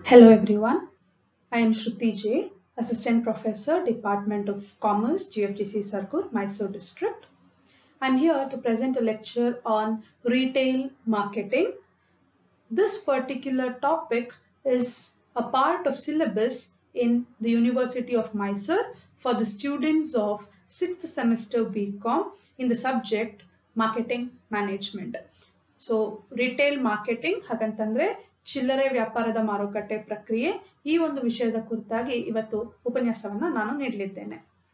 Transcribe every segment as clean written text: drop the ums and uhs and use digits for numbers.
Hello everyone, I am Shruti J, Assistant Professor, Department of Commerce, GFGC Sargur, Mysore District. I am here to present a lecture on retail marketing. This particular topic is a part of syllabus in the University of Mysore for the students of 6th semester BCom in the subject Marketing Management. So retail marketing ಹಾಗಂತಂದ್ರೆ ಚಿಲ್ಲರೆ ವ್ಯಾಪಾರದ ಮಾರುಕಟ್ಟೆ ಪ್ರಕ್ರಿಯೆ ಈ ಒಂದು ವಿಷಯದ ಕುರಿತಾಗಿ ಇವತ್ತು ಉಪನ್ಯಾಸವನ್ನ ನಾನು ನೀಡಲಿದ್ದೇನೆ.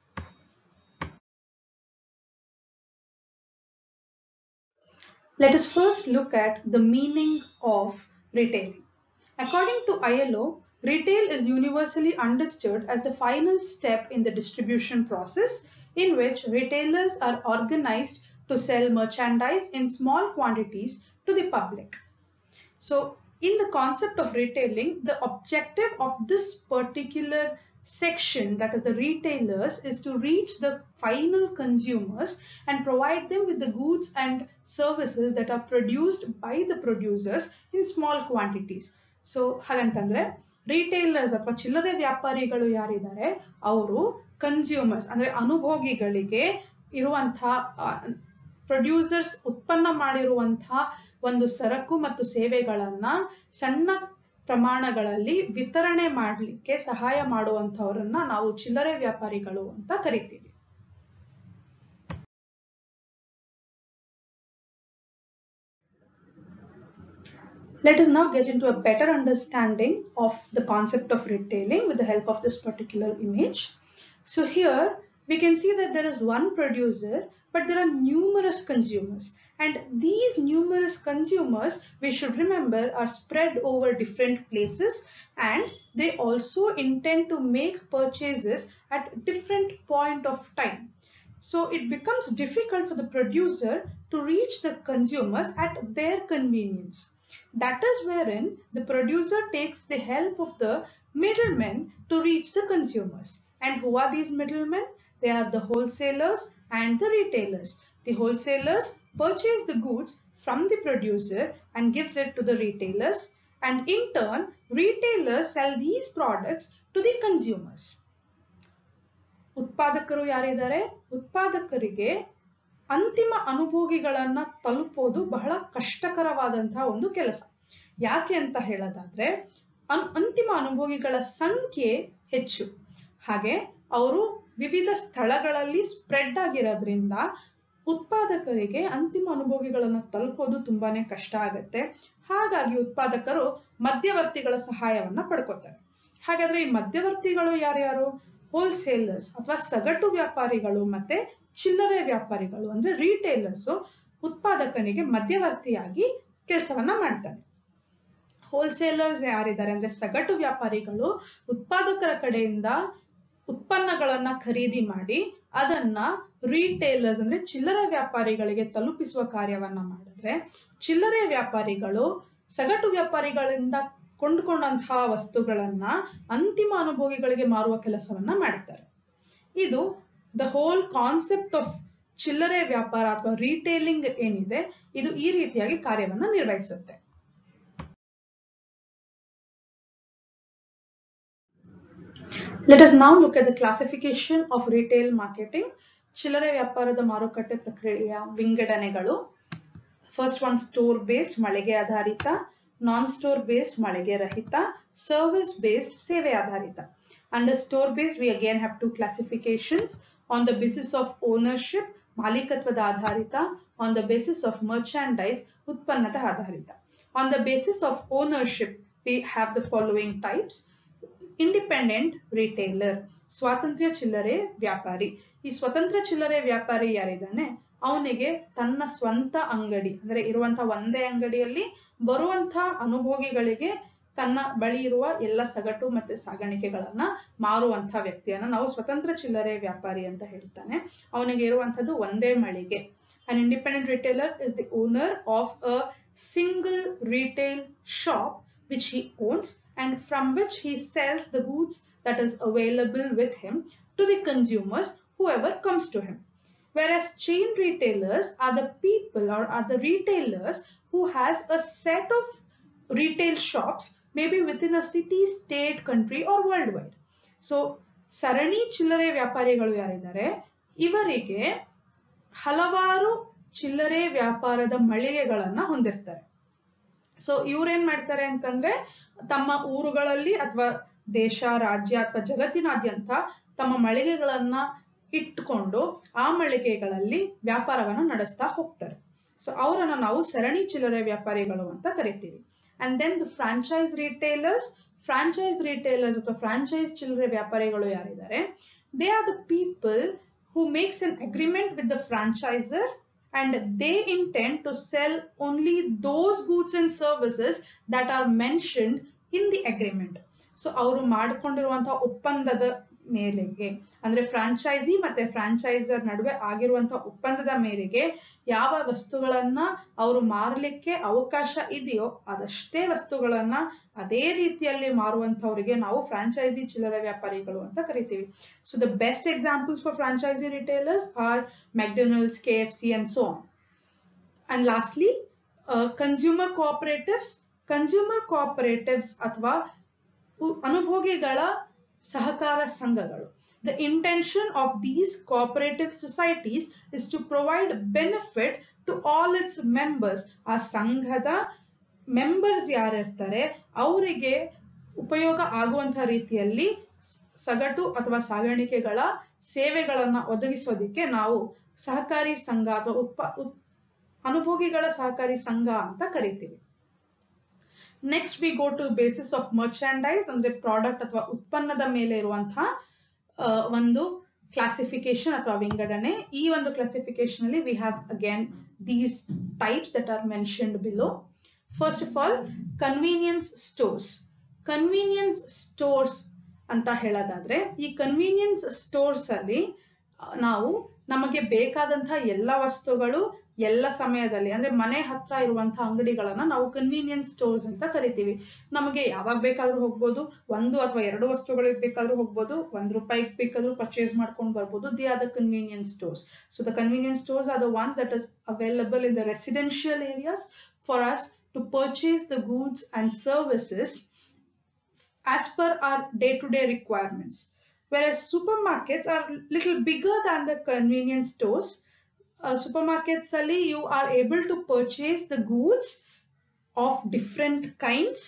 Let us first look at the meaning of retailing. According to ILO, retail is universally understood as the final step in the distribution process in which retailers are organized to sell merchandise in small quantities to the public. So in the concept of retailing, the objective of this particular section, that is the retailers, is to reach the final consumers and provide them with the goods and services that are produced by the producers in small quantities. So ಹಾಗಂತಂದ್ರೆ retailers ಅಥವಾ ಚಿಲ್ಲರೆ ವ್ಯಾಪಾರಿಗಳು ಯಾರಿದ್ದಾರೆ ಅವರು consumers ಅಂದ್ರೆ ಅನುಭೋಗಿಗಳಿಗೆ ಇರುವಂತಹ producers ಉತ್ಪನ್ನ ಮಾಡಿರುವಂತಹ ಒಂದು ಸರಕು ಮತ್ತು ಸೇವೆಗಳನ್ನ ಸಣ್ಣ ಪ್ರಮಾಣಗಳಲ್ಲಿ ವಿತರಣೆ ಮಾಡಲಿಕ್ಕೆ ಸಹಾಯ ಮಾಡುವಂತವರನ್ನ ನಾವು ಚಿಲ್ಲರೆ ವ್ಯಾಪಾರಿಗಳು ಅಂತ ಕರಿತೀವಿ. Let us now get into a better understanding of the concept of retailing with the help of this particular image. So here we can see that there is one producer, but there are numerous consumers. And these numerous consumers, we should remember, are spread over different places and they also intend to make purchases at different point of time. So it becomes difficult for the producer to reach the consumers at their convenience. That is wherein the producer takes the help of the middlemen to reach the consumers. And who are these middlemen? They are the wholesalers and the retailers. The wholesalers purchase the goods from the producer and gives it to the retailers, and in turn retailers sell these products to the consumers. ಉತ್ಪಾದಕರು ಯಾರಿದ್ದಾರೆ? ಉತ್ಪಾದಕರಿಗೆ ಅಂತಿಮ ಅನುಭೋಗಿಗಳನ್ನ ತಲುಪೋದು ಬಹಳ ಕಷ್ಟಕರವಾದಂತಹ ಒಂದು ಕೆಲಸ. ಯಾಕೆ ಅಂತ ಹೇಳೋದಾದ್ರೆ ಅಂತಿಮ ಅನುಭೋಗಿಗಳ ಸಂಖ್ಯೆ ಹೆಚ್ಚು, ಹಾಗೆ ಅವರು ವಿವಿಧ ಸ್ಥಳಗಳಲ್ಲಿ ಸ್ಪ್ರೆಡ್ ಆಗಿರೋದ್ರಿಂದ ಉತ್ಪಾದಕರಿಗೆ ಅಂತಿಮ ಅನುಭೋಗಿಗಳನ್ನು ತಲುಪೋದು ತುಂಬಾನೇ ಕಷ್ಟ ಆಗುತ್ತೆ. ಹಾಗಾಗಿ ಉತ್ಪಾದಕರು ಮಧ್ಯವರ್ತಿಗಳ ಸಹಾಯವನ್ನ ಪಡ್ಕೋತಾರೆ. ಹಾಗಾದ್ರೆ ಈ ಮಧ್ಯವರ್ತಿಗಳು ಯಾರ್ಯಾರು? ಹೋಲ್ಸೇಲರ್ಸ್ ಅಥವಾ ಸಗಟು ವ್ಯಾಪಾರಿಗಳು ಮತ್ತೆ ಚಿಲ್ಲರೆ ವ್ಯಾಪಾರಿಗಳು ಅಂದ್ರೆ ರಿಟೇಲರ್ಸ್ ಉತ್ಪಾದಕನಿಗೆ ಮಧ್ಯವರ್ತಿಯಾಗಿ ಕೆಲಸವನ್ನ ಮಾಡ್ತಾರೆ. ಹೋಲ್ಸೇಲರ್ಸ್ ಯಾರಿದ್ದಾರೆ ಅಂದ್ರೆ ಸಗಟು ವ್ಯಾಪಾರಿಗಳು ಉತ್ಪಾದಕರ ಕಡೆಯಿಂದ ಉತ್ಪನ್ನಗಳನ್ನ ಖರೀದಿ ಮಾಡಿ ಅದನ್ನ ರಿಟೇಲರ್ಸ್ ಅಂದ್ರೆ ಚಿಲ್ಲರೆ ವ್ಯಾಪಾರಿಗಳಿಗೆ ತಲುಪಿಸುವ ಕಾರ್ಯವನ್ನ ಮಾಡಿದ್ರೆ, ಚಿಲ್ಲರೆ ವ್ಯಾಪಾರಿಗಳು ಸಗಟು ವ್ಯಾಪಾರಿಗಳಿಂದ ಕೊಂಡುಕೊಂಡಂತಹ ವಸ್ತುಗಳನ್ನ ಅಂತಿಮ ಅನುಭೋಗಿಗಳಿಗೆ ಮಾರುವ ಕೆಲಸವನ್ನ ಮಾಡ್ತಾರೆ. ಇದು ದ ಹೋಲ್ ಕಾನ್ಸೆಪ್ಟ್ ಆಫ್ ಚಿಲ್ಲರೆ ವ್ಯಾಪಾರ ಅಥವಾ ರಿಟೇಲಿಂಗ್ ಏನಿದೆ ಇದು ಈ ರೀತಿಯಾಗಿ ಕಾರ್ಯವನ್ನ ನಿರ್ವಹಿಸುತ್ತೆ. Let us now look at the classification of retail marketing. ಚಿಲ್ಲರೆ ವ್ಯಾಪಾರದ ಮಾರುಕಟ್ಟೆ ಪ್ರಕ್ರಿಯೆಯ ವಿಂಗಡಣೆಗಳು. First one, store based ಮಳಿಗೆ ಆಧಾರಿತ, ನಾನ್ ಸ್ಟೋರ್ ಬೇಸ್ಡ್ ಮಳಿಗೆ ರಹಿತ, ಸರ್ವಿಸ್ ಬೇಸ್ಡ್ ಸೇವೆ ಆಧಾರಿತ. Under store based we again have two classifications: on the basis of ownership ಮಾಲೀಕತ್ವದ ಆಧಾರಿತ, on the basis of merchandise ಉತ್ಪನ್ನದ ಆಧಾರಿತ. On the basis of ownership we have the following types: independent retailer, ಸ್ವಾತಂತ್ರ್ಯ ಚಿಲ್ಲರೆ ವ್ಯಾಪಾರಿ. ಈ ಸ್ವತಂತ್ರ ಚಿಲ್ಲರೆ ವ್ಯಾಪಾರಿ ಯಾರಿದ್ದಾನೆ ಅವನಿಗೆ ತನ್ನ ಸ್ವಂತ ಅಂಗಡಿ ಅಂದ್ರೆ ಇರುವಂತಹ ಒಂದೇ ಅಂಗಡಿಯಲ್ಲಿ ಬರುವಂತಹ ಅನುಭೋಗಿಗಳಿಗೆ ತನ್ನ ಬಳಿ ಇರುವ ಎಲ್ಲ ಸಗಟು ಮತ್ತೆ ಸಾಗಾಣಿಕೆಗಳನ್ನ ಮಾರುವಂತಹ ವ್ಯಕ್ತಿಯನ್ನ ನಾವು ಸ್ವತಂತ್ರ ಚಿಲ್ಲರೆ ವ್ಯಾಪಾರಿ ಅಂತ ಹೇಳ್ತಾನೆ. ಅವನಿಗೆ ಇರುವಂತದ್ದು ಒಂದೇ ಮಳಿಗೆ. An independent retailer is the owner of a single retail shop which he owns and from which he sells the goods that is available with him to the consumers, whoever comes to him. Whereas chain retailers are the people or are the retailers who has a set of retail shops maybe within a city, state, country or worldwide. So ಸರಣಿ ಚಿಲ್ಲರೆ ವ್ಯಾಪಾರಿಗಳು ಯಾರಿದ್ದಾರೆ ಇವರಿಗೆ ಹಲವಾರು ಚಿಲ್ಲರೆ ವ್ಯಾಪಾರದ ಮಳಿಗೆಗಳನ್ನ ಹೊಂದಿರ್ತಾರೆ. So ಇವ್ರೇನ್ ಮಾಡ್ತಾರೆ ಅಂತಂದ್ರೆ ತಮ್ಮ ಊರುಗಳಲ್ಲಿ ಅಥವಾ ದೇಶ, ರಾಜ್ಯ ಅಥವಾ ಜಗತ್ತಿನಾದ್ಯಂತ ತಮ್ಮ ಮಳಿಗೆಗಳನ್ನ ಇಟ್ಕೊಂಡು ಆ ಮಳಿಗೆಗಳಲ್ಲಿ ವ್ಯಾಪಾರವನ್ನ ನಡೆಸ್ತಾ ಹೋಗ್ತಾರೆ. ಸೊ ಅವರನ್ನ ನಾವು ಸರಣಿ ಚಿಲ್ಲರೆ ವ್ಯಾಪಾರಿಗಳು ಅಂತ ಕರಿತೀವಿ. And then the franchise retailers ಅಥವಾ ಫ್ರಾಂಚೈಸ್ ಚಿಲ್ಲರೆ ವ್ಯಾಪಾರಿಗಳು ಯಾರಿದ್ದಾರೆ, they are the people who makes an agreement with the franchisor and they intend to sell only those goods and services that are mentioned in the agreement. So ಅವರು ಮಾಡಿಕೊಂಡಿರುವಂತಹ ಒಪ್ಪಂದದ ಮೇರೆಗೆ, ಅಂದ್ರೆ franchise ಮತ್ತೆ ಫ್ರಾಂಚೈಸರ್ ನಡುವೆ ಆಗಿರುವಂತಹ ಒಪ್ಪಂದದ ಮೇರೆಗೆ ಯಾವ ವಸ್ತುಗಳನ್ನ ಅವರು ಮಾರಲಿಕ್ಕೆ ಅವಕಾಶ ಇದೆಯೋ ಅದಷ್ಟೇ ವಸ್ತುಗಳನ್ನ ಅದೇ ರೀತಿಯಲ್ಲಿ ಮಾರುವಂತವರಿಗೆ ನಾವು ಫ್ರಾಂಚೈಸಿ ಚಿಲ್ಲರೆ ವ್ಯಾಪಾರಿಗಳು ಅಂತ ಕರಿತೀವಿ. So the best examples for franchisee retailers are McDonald's, KFC and so on. And lastly, consumer cooperatives ಅಥವಾ ಅನುಭೋಗಿಗಳ ಸಹಕಾರ ಸಂಘಗಳು. The intention of these cooperative societies is to provide benefit to all its members. ಆ ಸಂಘದ members ಯಾರಿರ್ತಾರೆ ಅವರಿಗೆ ಉಪಯೋಗ ಆಗುವಂತಹ ರೀತಿಯಲ್ಲಿ ಸಗಟು ಅಥವಾ ಸಾಗಾಣಿಕೆಗಳ ಸೇವೆಗಳನ್ನ ಒದಗಿಸೋದಿಕ್ಕೆ ನಾವು ಸಹಕಾರಿ ಸಂಘ ಅಥವಾ ಅನುಭೋಗಿಗಳ ಸಹಕಾರಿ ಸಂಘ ಅಂತ ಕರಿತೀವಿ. Next we go to basis of merchandise, ಅಂದ್ರೆ ಪ್ರಾಡಕ್ಟ್ ಅಥವಾ ಉತ್ಪನ್ನದ ಮೇಲೆ ಇರುವಂತಹ ಒಂದು ಕ್ಲಾಸಿಫಿಕೇಶನ್ ಅಥವಾ ವಿಂಗಡಣೆ. ಈ ಒಂದು ಕ್ಲಾಸಿಫಿಕೇಶನ್ ಅಲ್ಲಿ we have again these types that are mentioned below. First of all convenience stores. Convenience stores ಅಂತ ಹೇಳೋದಾದ್ರೆ ಈ ಕನ್ವೀನಿಯನ್ಸ್ ಸ್ಟೋರ್ಸ್ ಅಲ್ಲಿ ನಾವು ನಮಗೆ ಬೇಕಾದಂತಹ ಎಲ್ಲ ವಸ್ತುಗಳು ಎಲ್ಲ ಸಮಯದಲ್ಲಿ, ಅಂದ್ರೆ ಮನೆ ಹತ್ರ ಇರುವಂತಹ ಅಂಗಡಿಗಳನ್ನ ನಾವು ಕನ್ವೀನಿಯನ್ಸ್ ಸ್ಟೋರ್ಸ್ ಅಂತ ಕರಿತೀವಿ. ನಮಗೆ ಯಾವಾಗ ಬೇಕಾದ್ರೂ ಹೋಗ್ಬೋದು, 1 ಅಥವಾ 2 ವಸ್ತುಗಳಿಗೆ ಬೇಕಾದ್ರೂ ಹೋಗ್ಬೋದು, ₹1 ಬೇಕಾದ್ರೂ ಪರ್ಚೇಸ್ ಮಾಡ್ಕೊಂಡು ಬರ್ಬೋದು. They are the convenience stores. So the convenience stores are the ones that is available in the residential areas for us to purchase the goods and services as per our day-to-day requirements. Whereas supermarkets are little bigger than the convenience stores. Supermarkets ali you are able to purchase the goods of different kinds.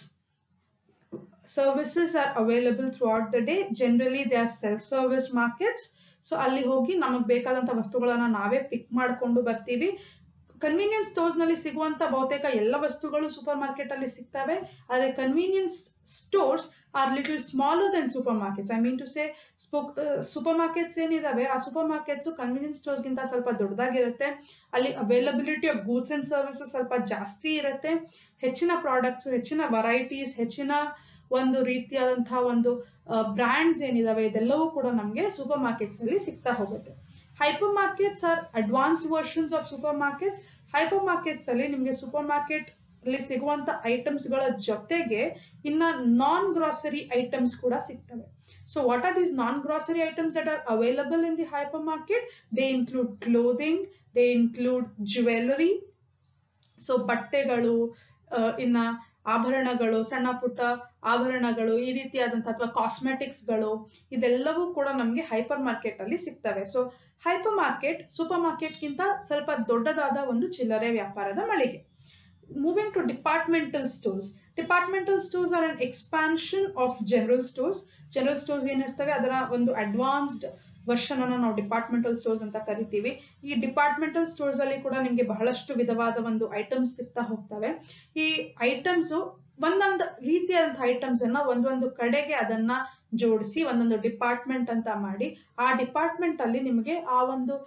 Services are available throughout the day. Generally they are self-service markets. So ಅಲ್ಲಿ ಹೋಗಿ ನಮಗೆ ಬೇಕಾದಂತ ವಸ್ತುಗಳನ್ನ ನಾವೇ ಪಿಕ್ ಮಾಡ್ಕೊಂಡು ಬರ್ತೀವಿ. Convenience stores ನಲ್ಲಿ ಸಿಗುವಂತ ಬಹುತೇಕ ಎಲ್ಲ ವಸ್ತುಗಳು ಸೂಪರ್ ಮಾರ್ಕೆಟ್ ಅಲ್ಲಿ ಸಿಗ್ತವೆ. ಆದ್ರೆ convenience stores are little smaller than super markets. I mean to say super markets ಏನಿದಾವೆ ಆ ಸೂಪರ್ ಮಾರ್ಕೆಟ್ಸ್ ಕನ್ವೀನಿಯನ್ಸ್ ಸ್ಟೋರ್ಸ್ ಗಿಂತ ಸ್ವಲ್ಪ ದೊಡ್ಡದಾಗಿರುತ್ತೆ. ಅಲ್ಲಿ availability of goods and services ಸ್ವಲ್ಪ ಜಾಸ್ತಿ ಇರುತ್ತೆ. ಹೆಚ್ಚಿನ ಪ್ರಾಡಕ್ಟ್ಸ್, ಹೆಚ್ಚಿನ ವೆರೈಟೀಸ್, ಹೆಚ್ಚಿನ ಒಂದು ರೀತಿಯಾದಂತಹ ಒಂದು ಬ್ರ್ಯಾಂಡ್ಸ್ ಏನಿದಾವೆ ಇದೆಲ್ಲವೂ ಕೂಡ ನಮ್ಗೆ ಸೂಪರ್ ಮಾರ್ಕೆಟ್ಸ್ ಅಲ್ಲಿ ಸಿಗ್ತಾ ಹೋಗುತ್ತೆ. Hypermarkets are advanced versions of supermarkets. Hypermarkets ಅಲ್ಲಿ ನಿಮಗೆ ಸೂಪರ್ ಮಾರ್ಕೆಟ್ ಅಲ್ಲಿ ಸಿಗುವಂತ ಐಟಮ್ಸ್ ಗಳ ಜೊತೆಗೆ ಇನ್ನ ನಾನ್ ಗ್ರಾಸರಿ ಐಟಮ್ಸ್ ಕೂಡ ಸಿಗ್ತವೆ. So what are these non-grocery items that are available in the hypermarket? They include clothing, they include jewelry. So ಬಟ್ಟೆಗಳು, ಇನ್ನ ಆಭರಣಗಳು, ಸಣ್ಣ ಪುಟ್ಟ ಆಭರಣಗಳು, ಈ ರೀತಿಯಾದಂತಹ ಅಥವಾ ಕಾಸ್ಮೆಟಿಕ್ಸ್ ಗಳು, ಇದೆಲ್ಲವೂ ಕೂಡ ನಮ್ಗೆ ಹೈಪರ್ ಮಾರ್ಕೆಟ್ ಅಲ್ಲಿ ಸಿಗ್ತವೆ. So hyper market super market ಗಿಂತ ಸ್ವಲ್ಪ ದೊಡ್ಡದಾದ ಒಂದು ಚಿಲ್ಲರೆ ವ್ಯಾಪಾರದ ಮಳಿಗೆ. Moving to departmental stores. Departmental stores are an expansion of general stores. General stores ಏನಿರ್ತವೆ ಅದರ ಒಂದು ಅಡ್ವಾನ್ಸ್ಡ್ ವರ್ಷನ್ ಅನ್ನ ನಾವು ಡಿಪಾರ್ಟ್ಮೆಂಟಲ್ ಸ್ಟೋರ್ಸ್ ಅಂತ ಕರಿತೀವಿ. ಈ ಡಿಪಾರ್ಟ್ಮೆಂಟಲ್ ಸ್ಟೋರ್ಸ್ ಅಲ್ಲಿ ಕೂಡ ನಿಮ್ಗೆ ಬಹಳಷ್ಟು ವಿಧವಾದ ಒಂದು ಐಟಮ್ಸ್ ಸಿಗ್ತಾ ಹೋಗ್ತವೆ. ಈ ಐಟಮ್ಸ್ ಒಂದೊಂದು ರೀತಿಯಾದಂತಹ ಐಟಮ್ಸ್ ಅನ್ನ ಒಂದೊಂದು ಕಡೆಗೆ ಅದನ್ನ ಜೋಡಿಸಿ ಒಂದೊಂದು ಡಿಪಾರ್ಟ್ಮೆಂಟ್ ಅಂತ ಮಾಡಿ ಆ ಡಿಪಾರ್ಟ್ಮೆಂಟ್ ಅಲ್ಲಿ ನಿಮಗೆ ಆ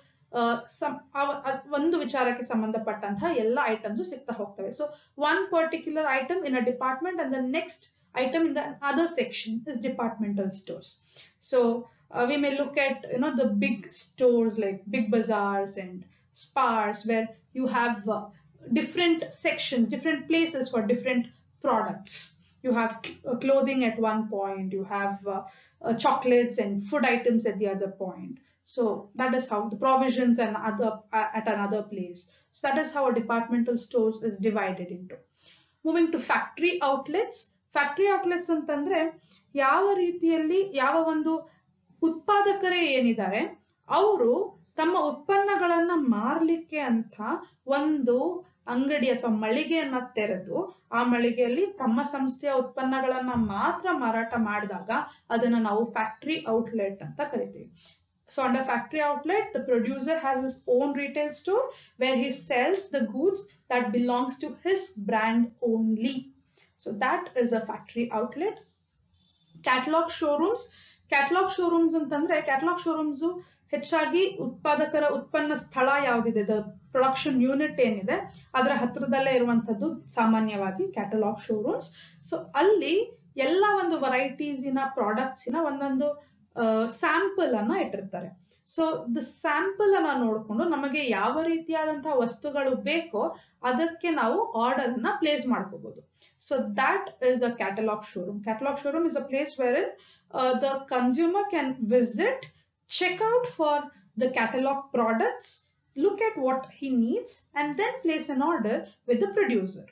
ಒಂದು ವಿಚಾರಕ್ಕೆ ಸಂಬಂಧಪಟ್ಟಂತಹ ಎಲ್ಲ ಐಟಮ್ಸ್ ಸಿಗ್ತಾ ಹೋಗ್ತವೆ. So one particular item in a department and the next item in the other section is departmental stores. So we may look at the big stores like big bazaars and spars where you have different sections, different places for different products. You have clothing at one point, you have chocolates and food items at the other point. So that is how the provisions and other at another place. So that is how a departmental stores is divided into. Moving to factory outlets. Factory outlets ಅಂತಂದ್ರೆ ಯಾವ ರೀತಿಯಲ್ಲಿ ಯಾವ ಒಂದು ಉತ್ಪಾದಕರೇ ಏನಿದ್ದಾರೆ ಅವರು ತಮ್ಮ ಉತ್ಪನ್ನಗಳನ್ನ ಮಾರ್ಲಿಕ್ಕೆ ಅಂತ ಒಂದು ಅಂಗಡಿ ಅಥವಾ ಮಳಿಗೆಯನ್ನ ತೆರೆದು ಆ ಮಳಿಗೆಯಲ್ಲಿ ತಮ್ಮ ಸಂಸ್ಥೆಯ ಉತ್ಪನ್ನಗಳನ್ನ ಮಾತ್ರ ಮಾರಾಟ ಮಾಡಿದಾಗ ಅದನ್ನ ನಾವು ಫ್ಯಾಕ್ಟರಿ ಔಟ್ಲೆಟ್ ಅಂತ ಕರಿತೀವಿ. So under factory outlet, the producer has his own retail store where he sells the goods that belongs to his brand only. So that is a factory outlet. Catalog showrooms. Catalog showrooms ಅಂತಂದ್ರೆ catalog showrooms ಹೆಚ್ಚಾಗಿ ಉತ್ಪಾದಕರ ಉತ್ಪನ್ನ ಸ್ಥಳ ಯಾವ್ದಿದೆ, the production unit ಏನಿದೆ ಅದರ ಹತ್ರದಲ್ಲೇ ಇರುವಂತದ್ದು ಸಾಮಾನ್ಯವಾಗಿ catalogue showrooms. So ಅಲ್ಲಿ ಎಲ್ಲ ಒಂದು ವೆರೈಟೀಸಿನ ಪ್ರಾಡಕ್ಟ್ಸಿನ ಒಂದೊಂದು ಸ್ಯಾಂಪಲ್ ಅನ್ನ ಇಟ್ಟಿರ್ತಾರೆ. ಸೊ ದ ಸ್ಯಾಂಪಲ್ ಅನ್ನ ನೋಡ್ಕೊಂಡು ನಮಗೆ ಯಾವ ರೀತಿಯಾದಂತಹ ವಸ್ತುಗಳು ಬೇಕೋ ಅದಕ್ಕೆ ನಾವು ಆರ್ಡರ್ ಅನ್ನ ಪ್ಲೇಸ್ ಮಾಡ್ಕೋಬಹುದು. So that is a catalog showroom. Catalog showroom is a place wherein the consumer can visit, check out for the catalog products, look at what he needs, and then place an order with the producer.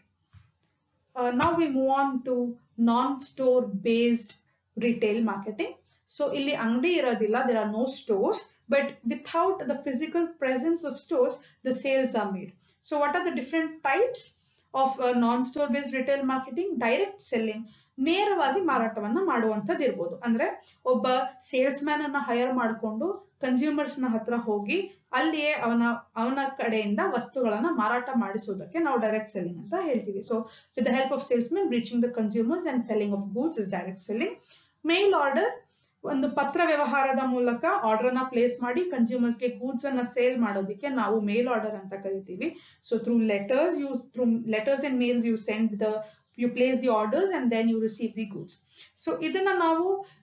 Now we move on to non-store based retail marketing. So illi angadi iradilla, there are no stores, but without the physical presence of stores, the sales are made. So what are the different types of non-store based retail marketing? Direct selling, ನೇರವಾಗಿ ಮಾರಾಟವನ್ನ ಮಾಡುವಂತದ್ದು ಇರ್ಬೋದು. ಅಂದ್ರೆ ಒಬ್ಬ salesman ಅನ್ನ hire ಮಾಡಿಕೊಂಡು consumers ನ ಹತ್ರ ಹೋಗಿ ಅಲ್ಲಿಯೇ ಅವನ ಕಡೆಯಿಂದ ವಸ್ತುಗಳನ್ನ ಮಾರಾಟ ಮಾಡಿಸೋದಕ್ಕೆ ನಾವು ಡೈರೆಕ್ಟ್ ಸೆಲ್ಲಿಂಗ್ ಅಂತ ಹೇಳ್ತೀವಿ. So with the help of salesman reaching the consumers and selling of goods is direct selling. Mail order, ಒಂದು ಪತ್ರ ವ್ಯವಹಾರದ ಮೂಲಕ ಆರ್ಡರ್ ನ ಪ್ಲೇಸ್ ಮಾಡಿ ಕನ್ಸ್ಯೂಮರ್ಸ್ ಗೆ ಗೂಡ್ಸ್ ಅನ್ನ ಸೇಲ್ ಮಾಡೋದಕ್ಕೆ ನಾವು ಮೇಲ್ ಆರ್ಡರ್ ಅಂತ ಕರಿತೀವಿ. So through letters and mails you place the orders and then you receive the goods. So ಇದನ್ನ ನಾವು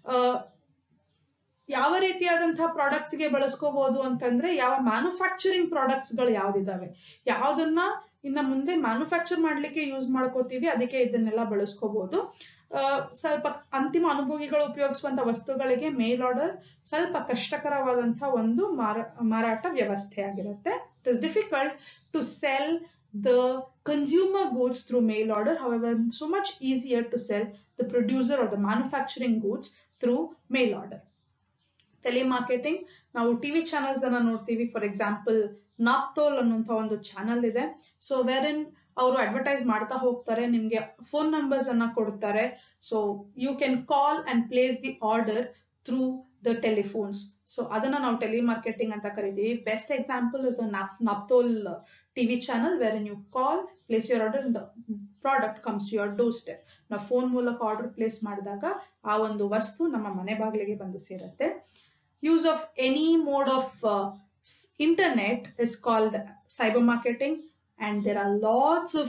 ಯಾವ ರೀತಿಯಾದಂತಹ ಪ್ರಾಡಕ್ಟ್ಸ್ ಗೆ ಬಳಸ್ಕೋಬಹುದು ಅಂತಂದ್ರೆ, ಯಾವ ಮ್ಯಾನುಫ್ಯಾಕ್ಚರಿಂಗ್ ಪ್ರಾಡಕ್ಟ್ಸ್ ಗಳು ಯಾವ್ದಿದಾವೆ, ಯಾವ್ದನ್ನ ಇನ್ನ ಮುಂದೆ ಮ್ಯಾನುಫ್ಯಾಕ್ಚರ್ ಮಾಡ್ಲಿಕ್ಕೆ ಯೂಸ್ ಮಾಡ್ಕೋತೀವಿ ಅದಕ್ಕೆ ಇದನ್ನೆಲ್ಲ ಬಳಸ್ಕೋಬಹುದು. ಸ್ವಲ್ಪ ಅಂತಿಮ ಅನುಭವಿಗಳು ಉಪಯೋಗಿಸುವಂತ ವಸ್ತುಗಳಿಗೆ ಮೇಲ್ ಆರ್ಡರ್ ಸ್ವಲ್ಪ ಕಷ್ಟಕರವಾದಂತಹ ಒಂದು ಮಾರಾಟ ವ್ಯವಸ್ಥೆ ಆಗಿರುತ್ತೆ. It is difficult to sell the consumer goods through mail order, however so much easier to sell the producer or the manufacturing goods through mail order. Telemarketing, ನಾವು ಟಿವಿ ಚಾನೆಲ್ಸ್ ಅನ್ನ ನೋಡ್ತೀವಿ. ಫಾರ್ ಎಕ್ಸಾಂಪಲ್ ನಾಪ್ತೋಲ್ ಅನ್ನುವಂತ ಒಂದು channel ಇದೆ. So ವೆರಿನ್ ಅವರು advertise ಮಾಡ್ತಾ ಹೋಗ್ತಾರೆ, ನಿಮ್ಗೆ ಫೋನ್ ನಂಬರ್ಸ್ ಅನ್ನ ಕೊಡ್ತಾರೆ. So you can call and place the order through the telephones. So ಅದನ್ನ ನಾವು ಟೆಲಿಮಾರ್ಕೆಟಿಂಗ್ ಅಂತ ಕರಿತೀವಿ. Best example is the Naaptol TV channel wherein you call, place your order and the product comes to your doorstep. ನಾವು phone ಮೂಲಕ order place ಮಾಡಿದಾಗ ಆ ಒಂದು ವಸ್ತು ನಮ್ಮ ಮನೆ ಬಾಗಿಲಿಗೆ ಬಂದು ಸೇರುತ್ತೆ. Use of any mode of internet is called cyber marketing, and there are lots of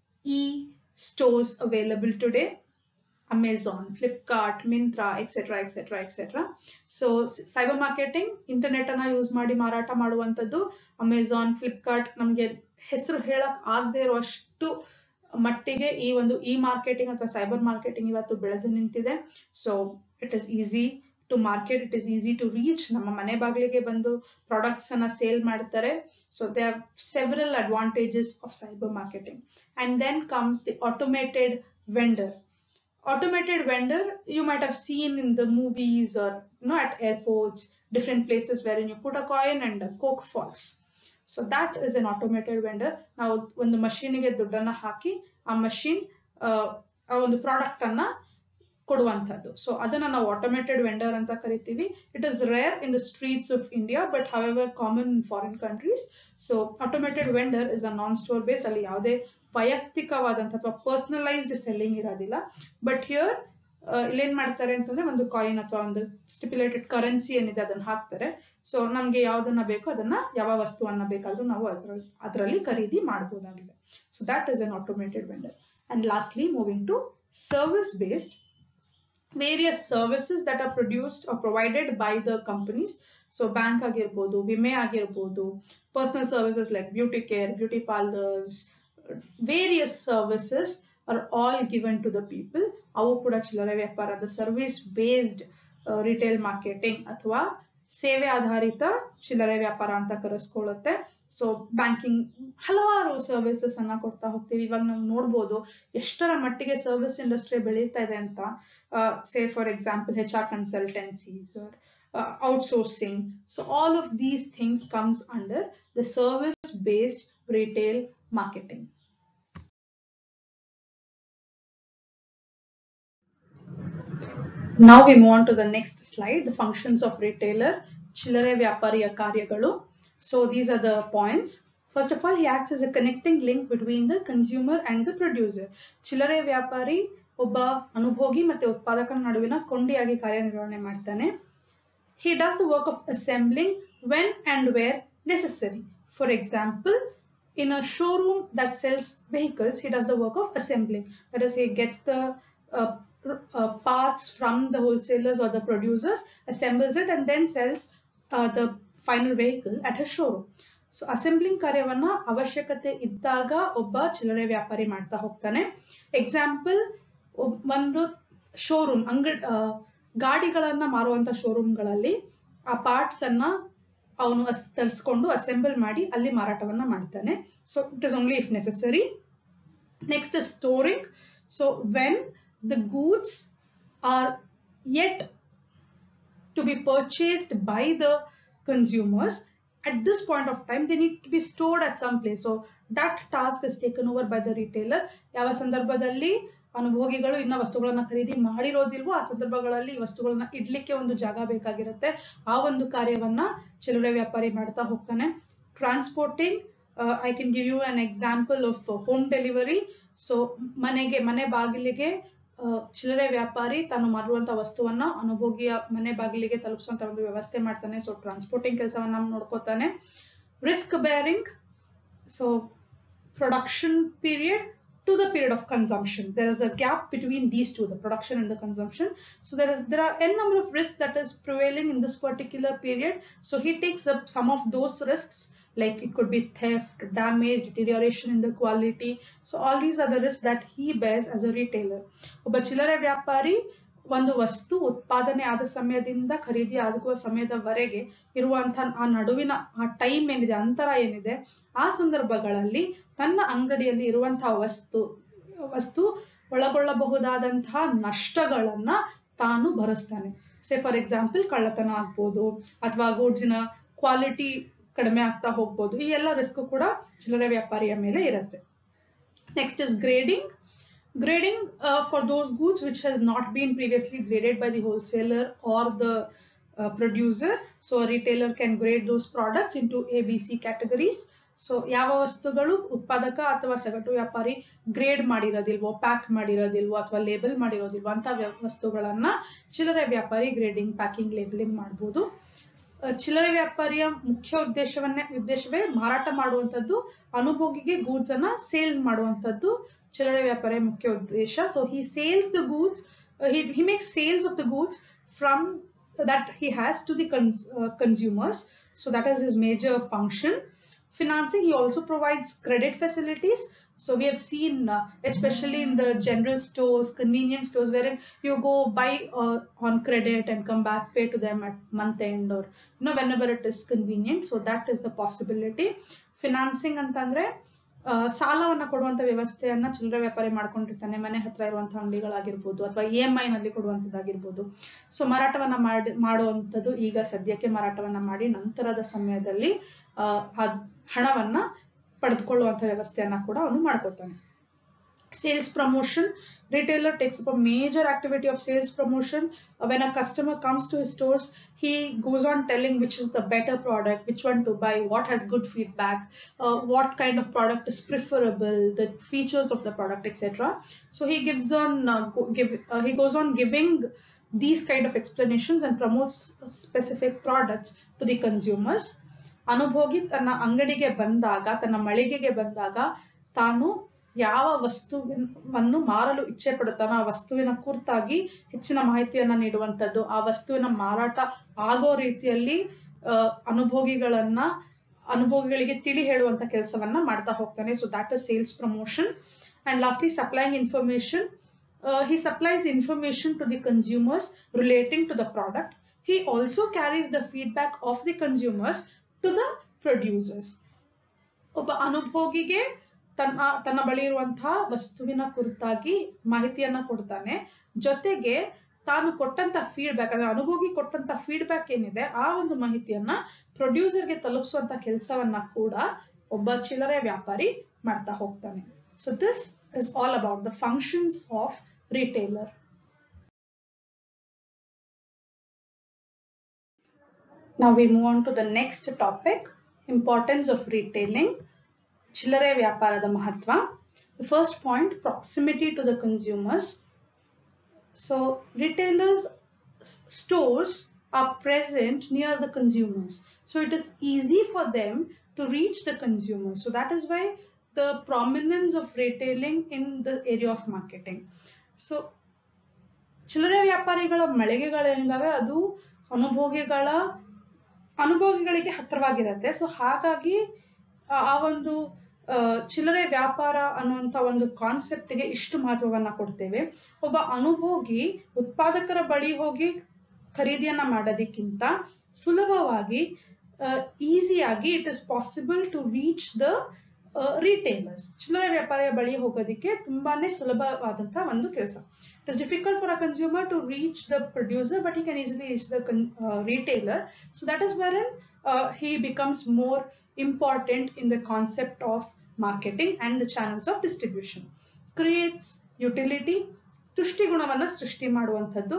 e-stores available today. Amazon, Flipkart, Myntra, etc., etc., etc. So cyber marketing, internet ಅನ್ನ ಯೂಸ್ ಮಾಡಿ ಮಾರಾಟ ಮಾಡುವಂತದ್ದು. ಅಮೆಝಾನ್, ಫ್ಲಿಪ್ಕಾರ್ಟ್, ನಮ್ಗೆ ಹೆಸರು ಹೇಳಕ್ ಆಗದೆ ಇರುವಷ್ಟು ಮಟ್ಟಿಗೆ ಈ ಒಂದು ಮಾರ್ಕೆಟಿಂಗ್ ಅಥವಾ ಸೈಬರ್ ಮಾರ್ಕೆಟಿಂಗ್ ಇವತ್ತು ಬೆಳೆದು ನಿಂತಿದೆ. So it is easy to market, it is easy to reach. ನಮ್ಮ ಮನೆ ಬಾಗಿಲಿಗೆ ಬಂದು ಪ್ರಾಡಕ್ಟ್ಸ್ ಅನ್ನ ಸೇಲ್ ಮಾಡ್ತಾರೆ. So they are several advantages of cyber marketing. And then comes the automated vendor. Automated vendor you might have seen in the movies or at airports, different places wherein you put a coin and a Coke falls. So that is an automated vendor. Now ಒಂದು ಮಷೀನ್ಗೆ ದುಡ್ಡನ್ನ ಹಾಕಿ ಆ machine ಆ ಒಂದು product ಅನ್ನ ಕೊಡುವಂತದ್ದು. So ಅದನ್ನ ನಾವು automated vendor ಅಂತ ಕರಿತೀವಿ. It is rare in the streets of India but however common in foreign countries. So automated vendor is a non store base. ಅಲ್ಲಿ ಯಾವುದೇ ವೈಯಕ್ತಿಕವಾದಂತ ಅಥವಾ ಪರ್ಸನಲೈಸ್ಡ್ ಸೆಲ್ಲಿಂಗ್ ಇರೋದಿಲ್ಲ. ಬಟ್ ಹಿಯರ್ ಇಲ್ಲೇನ್ ಮಾಡ್ತಾರೆ ಅಂತಂದ್ರೆ ಒಂದು ಕಾಯಿನ್ ಅಥವಾ ಒಂದು ಸ್ಟಿಪ್ಯುಲೇಟೆಡ್ ಕರೆನ್ಸಿ ಏನಿದೆ ಅದನ್ನ ಹಾಕ್ತಾರೆ. ಸೊ ನಮ್ಗೆ ಯಾವ್ದನ್ನ ಬೇಕೋ ಅದನ್ನ ಯಾವ ವಸ್ತುವನ್ನ ಬೇಕಾದ್ರೂ ನಾವು ಅದರಲ್ಲಿ ಖರೀದಿ ಮಾಡಬಹುದಾಗಿದೆ. So that is an automated vendor. And lastly moving to service based, various services that are produced or provided by the companies. So bank ಆಗಿರ್ಬೋದು, ವಿಮೆ ಆಗಿರ್ಬೋದು, personal services like beauty care, beauty parlors, various services are all given to the people. ಅವು ಕೂಡ ಚಿಲ್ಲರೆ ವ್ಯಾಪಾರದ service based retail marketing ಅಥವಾ ಸೇವೆ ಆಧಾರಿತ ಚಿಲ್ಲರೆ ವ್ಯಾಪಾರ ಅಂತ ಕರೆಸ್ಕೊಳ್ಳುತ್ತೆ. ಸೊ ಬ್ಯಾಂಕಿಂಗ್ ಹಲವಾರು ಸರ್ವಿಸಸ್ ಅನ್ನ ಕೊಡ್ತಾ ಹೋಗ್ತೀವಿ. ಇವಾಗ ನಾವು ನೋಡ್ಬೋದು ಎಷ್ಟರ ಮಟ್ಟಿಗೆ ಸರ್ವಿಸ್ ಇಂಡಸ್ಟ್ರಿ ಬೆಳೀತಾ ಇದೆ ಅಂತ. Say for example HR consultancies or outsourcing. So all of these things comes under the service based retail marketing. Now we move on to the next slide, the functions of retailer, chillare vyapariya karyagalu. So these are the points. First of all, he acts as a connecting link between the consumer and the producer. Chillare vyapari ಒಬ್ಬ ಅನುಭೋಗಿ ಮತ್ತೆ ಉತ್ಪಾದಕನ ನಡುವಿನ ಕೊಂಡಿಯಾಗಿ ಕಾರ್ಯನಿರ್ವಹಣೆ ಮಾಡ್ತಾನೆ. He does the work of assembling when and where necessary. For example, in a showroom that sells vehicles, he does the work of assembling. That is, he gets the parts from the wholesalers or the producers, assembles it and then sells the final vehicle at his showroom. So assembling ಕಾರ್ಯವನ್ನ ಅವಶ್ಯಕತೆ ಇದ್ದಾಗ ಒಬ್ಬ ಚಿಲ್ಲರೆ ವ್ಯಾಪಾರಿ ಮಾಡ್ತಾ ಹೋಗ್ತಾನೆ. Example, ಒಂದು showroom ಗಾಡಿಗಳನ್ನ ಮಾರುವಂತ ಶೋರೂಮ್ಗಳಲ್ಲಿ ಆ ಪಾರ್ಟ್ಸ್ ಅನ್ನ ಅವನು ತರಿಸ್ಕೊಂಡು ಅಸೆಂಬಲ್ ಮಾಡಿ ಅಲ್ಲಿ ಮಾರಾಟವನ್ನ ಮಾಡ್ತಾನೆ. So it is only if necessary. Next is storing. So when the goods are yet to be purchased by the consumers, at this point of time they need to be stored at some place. So that task is taken over by the retailer. ಯಾವ ಸಂದರ್ಭದಲ್ಲಿ ಅನುಭೋಗಿಗಳು ಇನ್ನ ವಸ್ತುಗಳನ್ನ ಖರೀದಿ ಮಾಡಿರೋದಿಲ್ವೋ ಆ ಸಂದರ್ಭಗಳಲ್ಲಿ ಈ ವಸ್ತುಗಳನ್ನ ಇಡ್ಲಿಕ್ಕೆ ಒಂದು ಜಾಗ ಬೇಕಾಗಿರುತ್ತೆ. ಆ ಒಂದು ಕಾರ್ಯವನ್ನ ಚಿಲ್ಲರೆ ವ್ಯಾಪಾರಿ ಮಾಡ್ತಾ ಹೋಗ್ತಾನೆ. Transporting, I can give you an example of home delivery. So ಮನೆ ಬಾಗಿಲಿಗೆ ಚಿಲ್ಲರೆ ವ್ಯಾಪಾರಿ ತಾನು ಮಾರುವಂತ ವಸ್ತುವನ್ನ ಅನುಭೋಗಿಯ ಮನೆ ಬಾಗಿಲಿಗೆ ತಲುಪಿಸುವಂತ ಒಂದು ವ್ಯವಸ್ಥೆ ಮಾಡ್ತಾನೆ. ಸೊ ಟ್ರಾನ್ಸ್ಪೋರ್ಟಿಂಗ್ ಕೆಲಸವನ್ನ ನೋಡ್ಕೋತಾನೆ. Risk bearing, so production period to the period of consumption. There is a gap between these two, the production and the consumption. So there are n number of risks that is prevailing in this particular period. So he takes up some of those risks, like it could be theft, damage, deterioration in the quality. So all these are the risks that he bears as a retailer. Obba chillare vyapari ಒಂದು ವಸ್ತು ಉತ್ಪಾದನೆ ಆದ ಸಮಯದಿಂದ ಖರೀದಿ ಆಗುವ ಸಮಯದವರೆಗೆ ಇರುವಂತಹ ಆ ನಡುವಿನ ಆ ಟೈಮ್ ಏನಿದೆ, ಅಂತರ ಏನಿದೆ, ಆ ಸಂದರ್ಭಗಳಲ್ಲಿ ತನ್ನ ಅಂಗಡಿಯಲ್ಲಿ ಇರುವಂತಹ ವಸ್ತು ಒಳಗೊಳ್ಳಬಹುದಾದಂತಹ ನಷ್ಟಗಳನ್ನ ತಾನು ಭರಿಸ್ತಾನೆ. ಸೇ ಫಾರ್ ಎಕ್ಸಾಂಪಲ್, ಕಳ್ಳತನ ಆಗ್ಬೋದು ಅಥವಾ ಗೂಡ್ಸಿನ ಕ್ವಾಲಿಟಿ ಕಡಿಮೆ ಆಗ್ತಾ ಹೋಗ್ಬೋದು. ಈ ಎಲ್ಲ ರಿಸ್ಕ್ ಕೂಡ ಚಿಲ್ಲರೆ ವ್ಯಾಪಾರಿಯ ಮೇಲೆ ಇರುತ್ತೆ. Next is grading. Grading for those goods which has not been previously graded by the wholesaler or the producer. So a retailer can grade those products into ABC categories. So ಯಾವ ವಸ್ತುಗಳು ಉತ್ಪಾದಕ ಅಥವಾ ಸಗಟು ವ್ಯಾಪಾರಿ ಗ್ರೇಡ್ ಮಾಡಿರೋದಿಲ್ವೋ, ಪ್ಯಾಕ್ ಮಾಡಿರೋದಿಲ್ವೋ ಅಥವಾ label ಮಾಡಿರೋದಿಲ್ವೋ ಅಂತ ವಸ್ತುಗಳನ್ನ ಚಿಲ್ಲರೆ ವ್ಯಾಪಾರಿ ಗ್ರೇಡಿಂಗ್, ಪ್ಯಾಕಿಂಗ್, ಲೇಬಲಿಂಗ್ ಮಾಡಬಹುದು. ಚಿಲ್ಲರೆ ವ್ಯಾಪಾರಿಯ ಮುಖ್ಯ ಉದ್ದೇಶವೇ ಮಾರಾಟ ಮಾಡುವಂತದ್ದು, ಅನುಭೋಗಿಗೆ ಗೂಡ್ಸ್ ಅನ್ನ ಸೇಲ್ ಮಾಡುವಂತದ್ದು ಚಿಲ್ಲರೆ ವ್ಯಾಪಾರಿಯ ಮುಖ್ಯ ಉದ್ದೇಶ. So he sells the goods, he makes sales of the goods from that he has to the consumers. So that is his major function. Financing, he also provides credit facilities. So we have seen, especially in the general stores, convenience stores, wherein you go buy on credit and come back, pay to them at month end or whenever it is convenient. So that is a possibility. Financing ಅಂತಂದ್ರೆ ಸಾಲವನ್ನ ಕೊಡುವಂತ ವ್ಯವಸ್ಥೆಯನ್ನ ಚಿಲ್ಲರೆ ವ್ಯಾಪಾರಿ ಮಾಡ್ಕೊಂಡಿರ್ತಾನೆ. ಮನೆ ಹತ್ರ ಇರುವಂತಹ ಅಂಗಡಿಗಳಾಗಿರ್ಬೋದು ಅಥವಾ EMI ನಲ್ಲಿ ಕೊಡುವಂತದ್ದಾಗಿರ್ಬೋದು. ಸೊ ಮಾರಾಟವನ್ನ ಮಾಡುವಂತದ್ದು, ಈಗ ಸದ್ಯಕ್ಕೆ ಮಾರಾಟವನ್ನ ಮಾಡಿ ನಂತರದ ಸಮಯದಲ್ಲಿ ಹಣವನ್ನ ಪಡೆದುಕೊಳ್ಳುವಂತ ವ್ಯವಸ್ಥೆಯನ್ನ ಕೂಡ ಅವನು ಮಾಡ್ಕೊತಾನೆ. Sales promotion. Retailer takes up a major activity of sales promotion. When a customer comes to his stores, he goes on telling which is the better product, which one to buy, what has good feedback, what kind of product is preferable, the features of the product, etc. So he goes on giving these kind of explanations and promotes specific products to the consumers. ಅನುಭೋಗಿ ತನ್ನ ಅಂಗಡಿಗೆ ಬಂದಾಗ, ತನ್ನ ಮಳಿಗೆಗೆ ಬಂದಾಗ ತಾನು ಯಾವ ವಸ್ತುವನ್ನು ಮಾರಲು ಇಚ್ಛೆ ಪಡುತ್ತಾನೋ ಆ ವಸ್ತುವಿನ ಕುರಿತಾಗಿ ಹೆಚ್ಚಿನ ಮಾಹಿತಿಯನ್ನ ನೀಡುವಂತದ್ದು, ಆ ವಸ್ತುವಿನ ಮಾರಾಟ ಆಗೋ ರೀತಿಯಲ್ಲಿ ಅನುಭೋಗಿಗಳಿಗೆ ತಿಳಿ ಹೇಳುವಂತ ಕೆಲಸವನ್ನ ಮಾಡ್ತಾ ಹೋಗ್ತಾನೆ. So that is sales promotion. And lastly, supplying information. He supplies information to the consumers relating to the product. He also carries the feedback of the consumers to the producers. ಒಬ್ಬ ಅನುಭೋಗಿಗೆ ತನ್ನ ಬಳಿ ಇರುವಂತಹ ವಸ್ತುವಿನ ಕುರಿತಾಗಿ ಮಾಹಿತಿಯನ್ನ ಕೊಡ್ತಾನೆ. ಜೊತೆಗೆ ತಾನು ಕೊಟ್ಟಂತ ಫೀಡ್ಬ್ಯಾಕ್, ಅಂದ್ರೆ ಅನುಭೋಗಿ ಕೊಟ್ಟಂತ ಫೀಡ್ಬ್ಯಾಕ್ ಏನಿದೆ ಆ ಒಂದು ಮಾಹಿತಿಯನ್ನ ಪ್ರೊಡ್ಯೂಸರ್ಗೆ ತಲುಪಿಸುವಂತ ಕೆಲಸವನ್ನ ಕೂಡ ಒಬ್ಬ ಚಿಲ್ಲರೆ ವ್ಯಾಪಾರಿ ಮಾಡ್ತಾ ಹೋಗ್ತಾನೆ. So this is all about the functions of retailer. Now we move on to the next topic, importance of retailing. ಚಿಲ್ಲರೆ ವ್ಯಾಪಾರದ ಮಹತ್ವ. The first point, proximity to the consumers. So retailers stores are present near the consumers, so it is easy for them to reach the consumers. So that is why the prominence of retailing in the area of marketing. So ಚಿಲ್ಲರೆ ವ್ಯಾಪಾರಿಗಳ ಮಳಿಗೆಗಳೇನಿದಾವೆ ಅದು ಅನುಭೋಗಿಗಳಿಗೆ ಹತ್ತಿರವಾಗಿರುತ್ತೆ. So ಹಾಗಾಗಿ ಆ ಒಂದು ಚಿಲ್ಲರೆ ವ್ಯಾಪಾರ ಅನ್ನುವಂತ ಒಂದು ಕಾನ್ಸೆಪ್ಟ್ಗೆ ಇಷ್ಟು ಮಹತ್ವವನ್ನ ಕೊಡ್ತೇವೆ. ಒಬ್ಬ ಅನುಭೋಗಿ ಉತ್ಪಾದಕರ ಬಳಿ ಹೋಗಿ ಖರೀದಿಯನ್ನ ಮಾಡೋದಕ್ಕಿಂತ ಸುಲಭವಾಗಿ ಈಸಿಯಾಗಿ it is possible to reach the retailers. ಚಿಲ್ಲರೆ ವ್ಯಾಪಾರಿಯ ಬಳಿ ಹೋಗೋದಕ್ಕೆ ತುಂಬಾನೇ ಸುಲಭವಾದಂತಹ ಒಂದು ಕೆಲಸ. It is difficult for a consumer to reach the producer, but he can easily reach the retailer. So that is wherein he becomes more important in the concept of marketing and the channels of distribution. Creates utility, ತುಷ್ಟಿ ಗುಣವನ್ನ ಸೃಷ್ಟಿ ಮಾಡುವಂಥದ್ದು.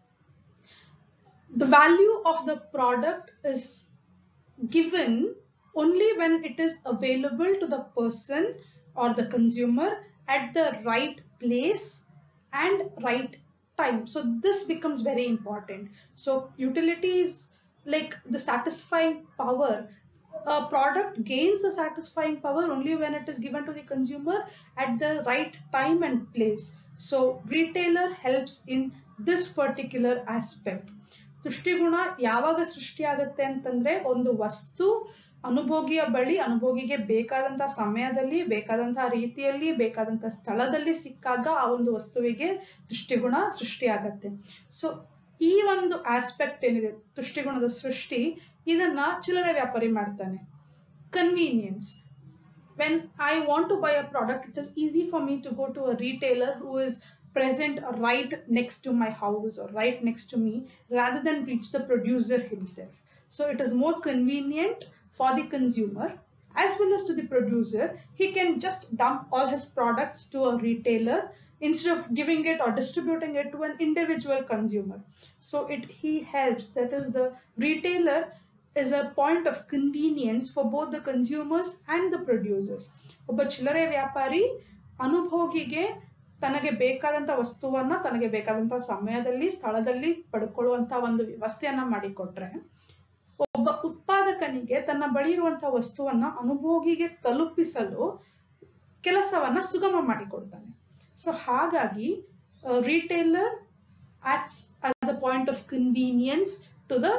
The value of the product is given only when it is available to the person or the consumer at the right place and right time. So this becomes very important. So utility is like the satisfying power. A product gains a satisfying power only when it is given to the consumer at the right time and place. So retailer helps in this particular aspect. ತುಷ್ಟಿಗುಣ ಯಾವಾಗ ಸೃಷ್ಟಿ ಆಗುತ್ತೆ ಅಂತಂದ್ರೆ ಒಂದು ವಸ್ತು ಅನುಭೋಗಿಯ ಬಳಿ ಅನುಭೋಗಿಗೆ ಬೇಕಾದಂತಹ ಸಮಯದಲ್ಲಿ, ಬೇಕಾದಂತಹ ರೀತಿಯಲ್ಲಿ, ಬೇಕಾದಂತಹ ಸ್ಥಳದಲ್ಲಿ ಸಿಕ್ಕಾಗ ಆ ಒಂದು ವಸ್ತುವಿಗೆ ತುಷ್ಟಿಗುಣ ಸೃಷ್ಟಿ ಆಗತ್ತೆ. ಸೊ ಈ ಒಂದು ಆಸ್ಪೆಕ್ಟ್ ಏನಿದೆ ತುಷ್ಟಿಗುಣದ ಸೃಷ್ಟಿ, ಇದನ್ನ ಚಿಲ್ಲರೆ ವ್ಯಾಪಾರಿ ಮಾಡ್ತಾನೆ. Convenience. When I want to buy a product, it is easy for me to go to a retailer who is present right next to my house or right next to me rather than reach the producer himself. So it is more convenient for the consumer as well as to the producer. He can just dump all his products to a retailer instead of giving it or distributing it to an individual consumer. So he helps, that is the retailer is a point of convenience for both the consumers and the producers. ಒಬ್ಬ ಚಿಲ್ಲರೆ ವ್ಯಾಪಾರಿ ಅನುಭೋಗಿಗೆ ತನಗೆ ಬೇಕಾದಂತ ವಸ್ತುವನ್ನ ತನಗೆ ಬೇಕಾದಂತ ಸಮಯದಲ್ಲಿ, ಸ್ಥಳದಲ್ಲಿ ಪಡ್ಕೊಳ್ಳುವಂತ ಒಂದು ವ್ಯವಸ್ಥೆಯನ್ನ ಮಾಡಿಕೊಟ್ರೆ, ಒಬ್ಬ ಉತ್ಪಾದಕನಿಗೆ ತನ್ನ ಬಳಿ ಇರುವಂತಹ ವಸ್ತುವನ್ನ ಅನುಭೋಗಿಗೆ ತಲುಪಿಸಲು ಕೆಲಸವನ್ನ ಸುಗಮ ಮಾಡಿಕೊಡ್ತಾನೆ. ಸೊ ಹಾಗಾಗಿ retailer acts as a point of convenience to the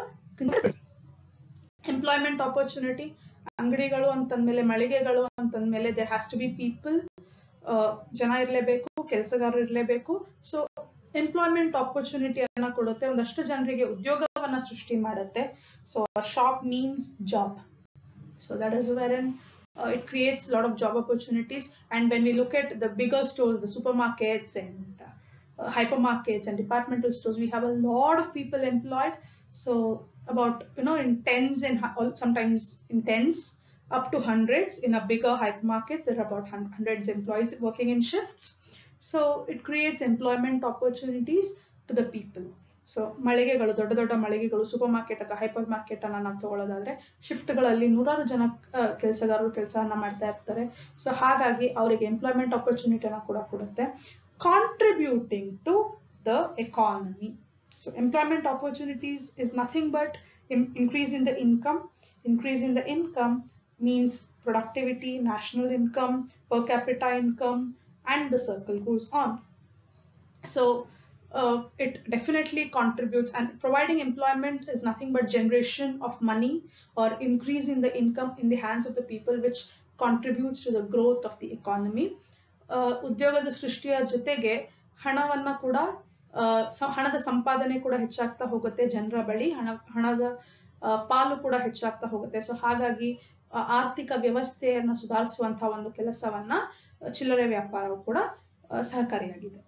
employment opportunity. ಅಂಗಡಿಗಳು ಅಂತಂದ್ಮೇಲೆ, ಮಳಿಗೆಗಳು ಅಂತಂದ್ಮೇಲೆ there has to be people. ಜನ ಇರಲೇಬೇಕು, ಕೆಲಸಗಾರರು ಇರಲೇಬೇಕು. ಸೊ ಎಂಪ್ಲಾಯ್ಮೆಂಟ್ ಆಪರ್ಚುನಿಟಿಯನ್ನ ಕೊಡುತ್ತೆ, ಒಂದಷ್ಟು ಜನರಿಗೆ ಉದ್ಯೋಗವನ್ನ ಸೃಷ್ಟಿ ಮಾಡುತ್ತೆ. So shop means job. So that is wherein it creates a lot of job opportunities. And when we look at the bigger stores, the supermarkets and hypermarkets and departmental stores, we have a lot of people employed. So about, in tens and sometimes in tens up to hundreds. In a bigger hypermarkets, there are about hundreds employees working in shifts. So it creates employment opportunities to the people. So ಮಳಿಗೆಗಳು, ದೊಡ್ಡ ದೊಡ್ಡ ಮಳಿಗೆಗಳು, super market ಅಥವಾ hyper market ಅನ್ನ ನಾವು ತಗೊಳ್ಳೋದಾದ್ರೆ ಶಿಫ್ಟ್ಗಳಲ್ಲಿ ನೂರಾರು ಜನ ಕೆಲಸಗಾರರು ಕೆಲಸವನ್ನ ಮಾಡ್ತಾ ಇರ್ತಾರೆ. ಸೊ ಹಾಗಾಗಿ ಅವರಿಗೆ ಎಂಪ್ಲಾಯ್ಮೆಂಟ್ ಆಪರ್ಚುನಿಟಿನ ಕೂಡ ಕೊಡುತ್ತೆ. Contributing to the economy. So employment opportunities is nothing but increase in the income. Increase in the income means productivity, national income, per capita income, and the circle goes on. So it definitely contributes, and providing employment is nothing but generation of money or increase in the income in the hands of the people, which contributes to the growth of the economy. ಉದ್ಯೋಗದ ಸೃಷ್ಟಿಯ ಜೊತೆಗೆ ಹಣವನ್ನ ಕೂಡ ಹಣದ ಸಂಪಾದನೆ ಕೂಡ ಹೆಚ್ಚಾಗ್ತಾ ಹೋಗುತ್ತೆ. ಜನರ ಬಳಿ ಹಣದ ಪಾಲು ಕೂಡ ಹೆಚ್ಚಾಗ್ತಾ ಹೋಗುತ್ತೆ. ಸೊ ಹಾಗಾಗಿ ಆರ್ಥಿಕ ವ್ಯವಸ್ಥೆಯನ್ನು ಸುಧಾರಿಸುವಂತಹ ಒಂದು ಕೆಲಸವನ್ನ ಚಿಲ್ಲರೆ ವ್ಯಾಪಾರವು ಕೂಡ ಸಹಕಾರಿಯಾಗಿದೆ.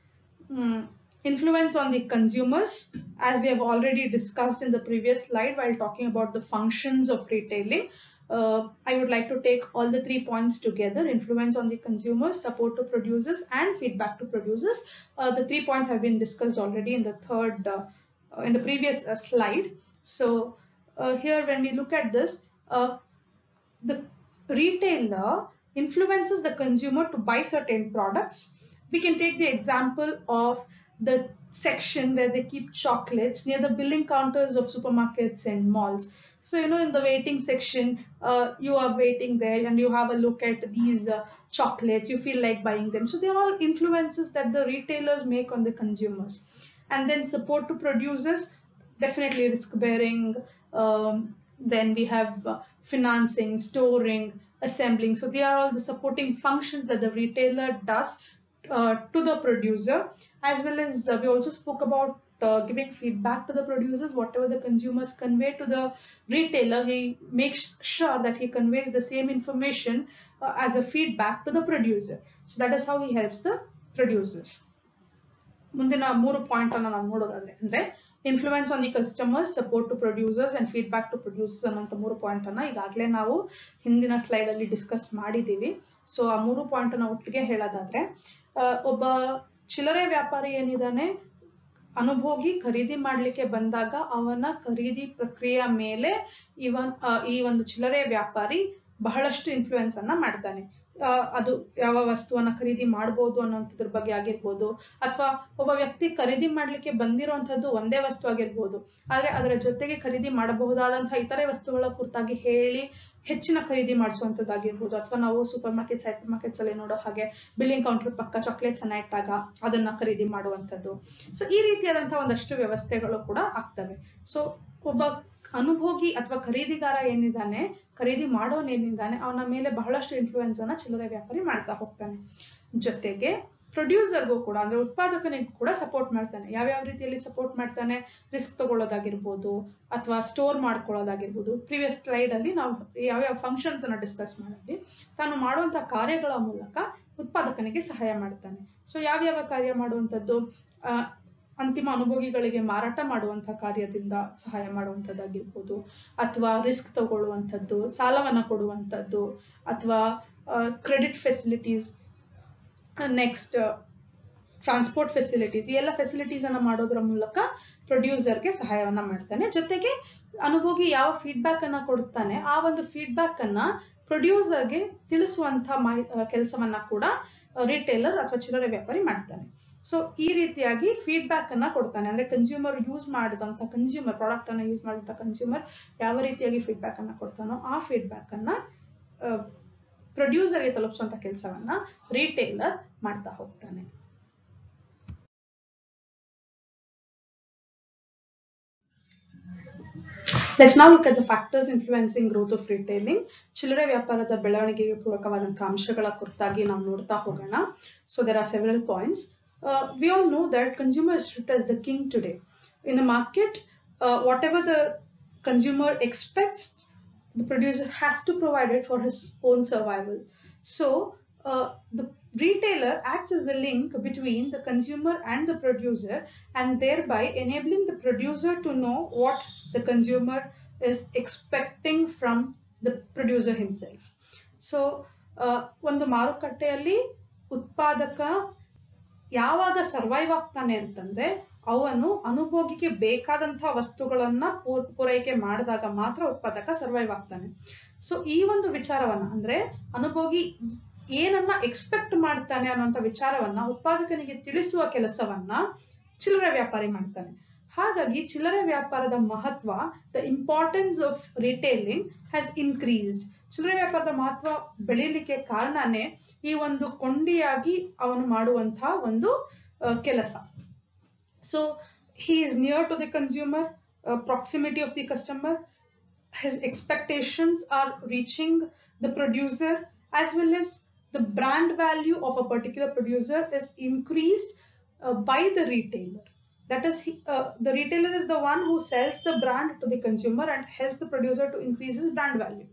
Influence on the consumers, as we have already discussed in the previous slide while talking about the functions of retailing. I would like to take all the 3 points together: influence on the consumers, support to producers, and feedback to producers. The 3 points have been discussed already in the in the previous slide. So here when we look at this, the retailer influences the consumer to buy certain products. We can take the example of the section where they keep chocolates near the billing counters of supermarkets and malls. So, you know, in the waiting section, you are waiting there and you have a look at these chocolates, you feel like buying them. So, they are all influences that the retailers make on the consumers. And then support to producers, definitely risk bearing. Then we have financing, storing, assembling. So, they are all the supporting functions that the retailer does to the producer, as well as we also spoke about giving feedback to the producers. Whatever the consumers convey to the retailer, he makes sure that he conveys the same information as a feedback to the producer. So that is how he helps the producers. ಮುಂದಿನ 3 point ಅನ್ನು ನಾವು ನೋಡೋದಾದ್ರೆ ಅಂದ್ರೆ influence on the customers, support to producers and feedback to producers ಅನ್ನೋ 3 point ಅನ್ನ ಈಗಾಗಲೇ ನಾವು ಹಿಂದಿನ ಸ್ಲೈಡ್ ಅಲ್ಲಿ ಡಿಸ್ಕಸ್ ಮಾಡಿದೀವಿ. ಸೊ ಆ 3 ಪಾಯಿಂಟ್ ಅನ್ನ ಒಟ್ಟಿಗೆ ಹೇಳೋದಾದ್ರೆ, ಒಬ್ಬ ಚಿಲ್ಲರೆ ವ್ಯಾಪಾರಿ ಏನಿದಾನೆ, ಅನುಭೋಗಿ ಖರೀದಿ ಮಾಡ್ಲಿಕ್ಕೆ ಬಂದಾಗ ಅವನ ಖರೀದಿ ಪ್ರಕ್ರಿಯೆಯ ಮೇಲೆ ಈ ಒಂದು ಚಿಲ್ಲರೆ ವ್ಯಾಪಾರಿ ಬಹಳಷ್ಟು ಇನ್ಫ್ಲೂಯೆನ್ಸ್ ಅನ್ನ ಮಾಡ್ತಾನೆ. ಅದು ಯಾವ ವಸ್ತುವನ್ನ ಖರೀದಿ ಮಾಡಬಹುದು ಅನ್ನೋದ್ರ ಬಗ್ಗೆ ಆಗಿರ್ಬೋದು, ಅಥವಾ ಒಬ್ಬ ವ್ಯಕ್ತಿ ಖರೀದಿ ಮಾಡ್ಲಿಕ್ಕೆ ಬಂದಿರುವಂತದ್ದು ಒಂದೇ ವಸ್ತು ಆಗಿರ್ಬೋದು, ಆದ್ರೆ ಅದರ ಜೊತೆಗೆ ಖರೀದಿ ಮಾಡಬಹುದಾದಂತಹ ಇತರೆ ವಸ್ತುಗಳ ಕುರಿತಾಗಿ ಹೇಳಿ ಹೆಚ್ಚಿನ ಖರೀದಿ ಮಾಡಿಸುವಂತದ್ದಾಗಿರ್ಬೋದು, ಅಥವಾ ನಾವು ಸೂಪರ್ ಮಾರ್ಕೆಟ್ಸ್, ಹೈಪರ್ ಮಾರ್ಕೆಟ್ಸ್ ಅಲ್ಲಿ ನೋಡೋ ಹಾಗೆ ಬಿಲ್ಲಿಂಗ್ ಕೌಂಟರ್ ಪಕ್ಕ ಚಾಕ್ಲೇಟ್ಸ್ ಅನ್ನ ಇಟ್ಟಾಗ ಅದನ್ನ ಖರೀದಿ ಮಾಡುವಂತದ್ದು. ಸೊ ಈ ರೀತಿಯಾದಂತಹ ಒಂದಷ್ಟು ವ್ಯವಸ್ಥೆಗಳು ಕೂಡ ಆಗ್ತವೆ. ಸೊ ಒಬ್ಬ ಅನುಭೋಗಿ ಅಥವಾ ಖರೀದಿಗಾರ ಏನಿದ್ದಾನೆ, ಖರೀದಿ ಮಾಡೋನ್ ಏನಿದ್ದಾನೆ, ಅವನ ಮೇಲೆ ಬಹಳಷ್ಟು ಇನ್ಫ್ಲೂಯೆನ್ಸ್ ಅನ್ನ ಚಿಲ್ಲರೆ ವ್ಯಾಪಾರಿ ಮಾಡ್ತಾ ಹೋಗ್ತಾನೆ. ಜೊತೆಗೆ ಪ್ರೊಡ್ಯೂಸರ್ಗೂ ಕೂಡ ಅಂದ್ರೆ ಉತ್ಪಾದಕನಿಗೂ ಕೂಡ ಸಪೋರ್ಟ್ ಮಾಡ್ತಾನೆ. ಯಾವ್ಯಾವ ರೀತಿಯಲ್ಲಿ ಸಪೋರ್ಟ್ ಮಾಡ್ತಾನೆ? ರಿಸ್ಕ್ ತಗೊಳ್ಳೋದಾಗಿರ್ಬೋದು, ಅಥವಾ ಸ್ಟೋರ್ ಮಾಡ್ಕೊಳ್ಳೋದಾಗಿರ್ಬೋದು. ಪ್ರೀವಿಯಸ್ ಸ್ಲೈಡ್ ಅಲ್ಲಿ ನಾವು ಯಾವ್ಯಾವ ಫಂಕ್ಷನ್ಸ್ ಅನ್ನ ಡಿಸ್ಕಸ್ ಮಾಡಿದ್ವಿ. ತಾನು ಮಾಡುವಂತಹ ಕಾರ್ಯಗಳ ಮೂಲಕ ಉತ್ಪಾದಕನಿಗೆ ಸಹಾಯ ಮಾಡ್ತಾನೆ. ಸೊ ಯಾವ್ಯಾವ ಕಾರ್ಯ ಮಾಡುವಂತದ್ದು? ಅಂತಿಮ ಅನುಭೋಗಿಗಳಿಗೆ ಮಾರಾಟ ಮಾಡುವಂತಹ ಕಾರ್ಯದಿಂದ ಸಹಾಯ ಮಾಡುವಂತದ್ದಾಗಿರ್ಬೋದು, ಅಥವಾ ರಿಸ್ಕ್ ತಗೊಳ್ಳುವಂಥದ್ದು, ಸಾಲವನ್ನ ಕೊಡುವಂಥದ್ದು, ಅಥವಾ credit facilities, next transport facilities, ಈ ಎಲ್ಲ ಫೆಸಿಲಿಟೀಸ್ ಅನ್ನ ಮಾಡೋದ್ರ ಮೂಲಕ ಪ್ರೊಡ್ಯೂಸರ್ಗೆ ಸಹಾಯವನ್ನ ಮಾಡ್ತಾನೆ. ಜೊತೆಗೆ ಅನುಭೋಗಿ ಯಾವ ಫೀಡ್ಬ್ಯಾಕ್ ಅನ್ನ ಕೊಡ್ತಾನೆ, ಆ ಒಂದು ಫೀಡ್ಬ್ಯಾಕ್ ಅನ್ನ ಪ್ರೊಡ್ಯೂಸರ್ಗೆ ತಿಳಿಸುವಂತಹ ಕೆಲಸವನ್ನ ಕೂಡ ರಿಟೇಲರ್ ಅಥವಾ ಚಿಲ್ಲರೆ ವ್ಯಾಪಾರಿ ಮಾಡ್ತಾನೆ. ಸೊ ಈ ರೀತಿಯಾಗಿ ಫೀಡ್ಬ್ಯಾಕ್ ಅನ್ನ ಕೊಡ್ತಾನೆ. ಅಂದ್ರೆ ಕನ್ಸ್ಯೂಮರ್ ಯೂಸ್ ಮಾಡಿದಂತ ಪ್ರಾಡಕ್ಟ್ ಅನ್ನ ಯೂಸ್ ಮಾಡಿದಂತ ಕನ್ಸ್ಯೂಮರ್ ಯಾವ ರೀತಿಯಾಗಿ ಫೀಡ್ಬ್ಯಾಕ್ ಅನ್ನ ಕೊಡ್ತಾನೋ ಆ ಫೀಡ್ಬ್ಯಾಕ್ ಅನ್ನ ಪ್ರೊಡ್ಯೂಸರ್ಗೆ ತಲುಪಿಸುವಂತ ಕೆಲಸವನ್ನ ರಿಟೇಲರ್ ಮಾಡ್ತಾ ಹೋಗ್ತಾನೆ. Let's now look at the factors influencing growth of retailing. ಚಿಲ್ಲರೆ ವ್ಯಾಪಾರದ ಬೆಳವಣಿಗೆಗೆ ಪೂರಕವಾದಂತಹ ಅಂಶಗಳ ಕುರಿತಾಗಿ ನಾವು ನೋಡ್ತಾ ಹೋಗೋಣ. So there are several points. We all know that consumer is treated as the king today. In the market, whatever the consumer expects, the producer has to provide it for his own survival. So the retailer acts as the link between the consumer and the producer, and thereby enabling the producer to know what the consumer is expecting from the producer himself. So ಒಂದು ಮಾರುಕಟ್ಟೆಯಲ್ಲಿ ಉತ್ಪಾದಕ ಯಾವಾಗ survive ಆಗ್ತಾನೆ ಅಂತಂದ್ರೆ, ಅವನು ಅನುಭೋಗಿಗೆ ಬೇಕಾದಂತಹ ವಸ್ತುಗಳನ್ನ ಪೂರೈಕೆ ಮಾಡಿದಾಗ ಮಾತ್ರ ಉತ್ಪಾದಕ ಸರ್ವೈವ್ ಆಗ್ತಾನೆ. ಸೊ ಈ ಒಂದು ವಿಚಾರವನ್ನ ಅಂದ್ರೆ ಅನುಭೋಗಿ ಏನನ್ನ ಎಕ್ಸ್ಪೆಕ್ಟ್ ಮಾಡ್ತಾನೆ ಅನ್ನುವಂತ ವಿಚಾರವನ್ನ ಉತ್ಪಾದಕನಿಗೆ ತಿಳಿಸುವ ಕೆಲಸವನ್ನ ಚಿಲ್ಲರೆ ವ್ಯಾಪಾರಿ ಮಾಡ್ತಾನೆ. ಹಾಗಾಗಿ ಚಿಲ್ಲರೆ ವ್ಯಾಪಾರದ ಮಹತ್ವ, the importance of retailing has increased. ಚಿಲ್ಲರೆ ವ್ಯಾಪಾರದ ಮಹತ್ವ ಬೆಳೀಲಿಕ್ಕೆ ಕಾರಣನೇ ಈ ಒಂದು ಕೊಂಡಿಯಾಗಿ ಅವನು ಮಾಡುವಂತಹ ಒಂದು ಕೆಲಸ. So he is near to the consumer, proximity of the customer, his expectations are reaching the producer, as well as the brand value of a particular producer is increased by the retailer. That is, the retailer is the one who sells the brand to the consumer and helps the producer to increase his brand value.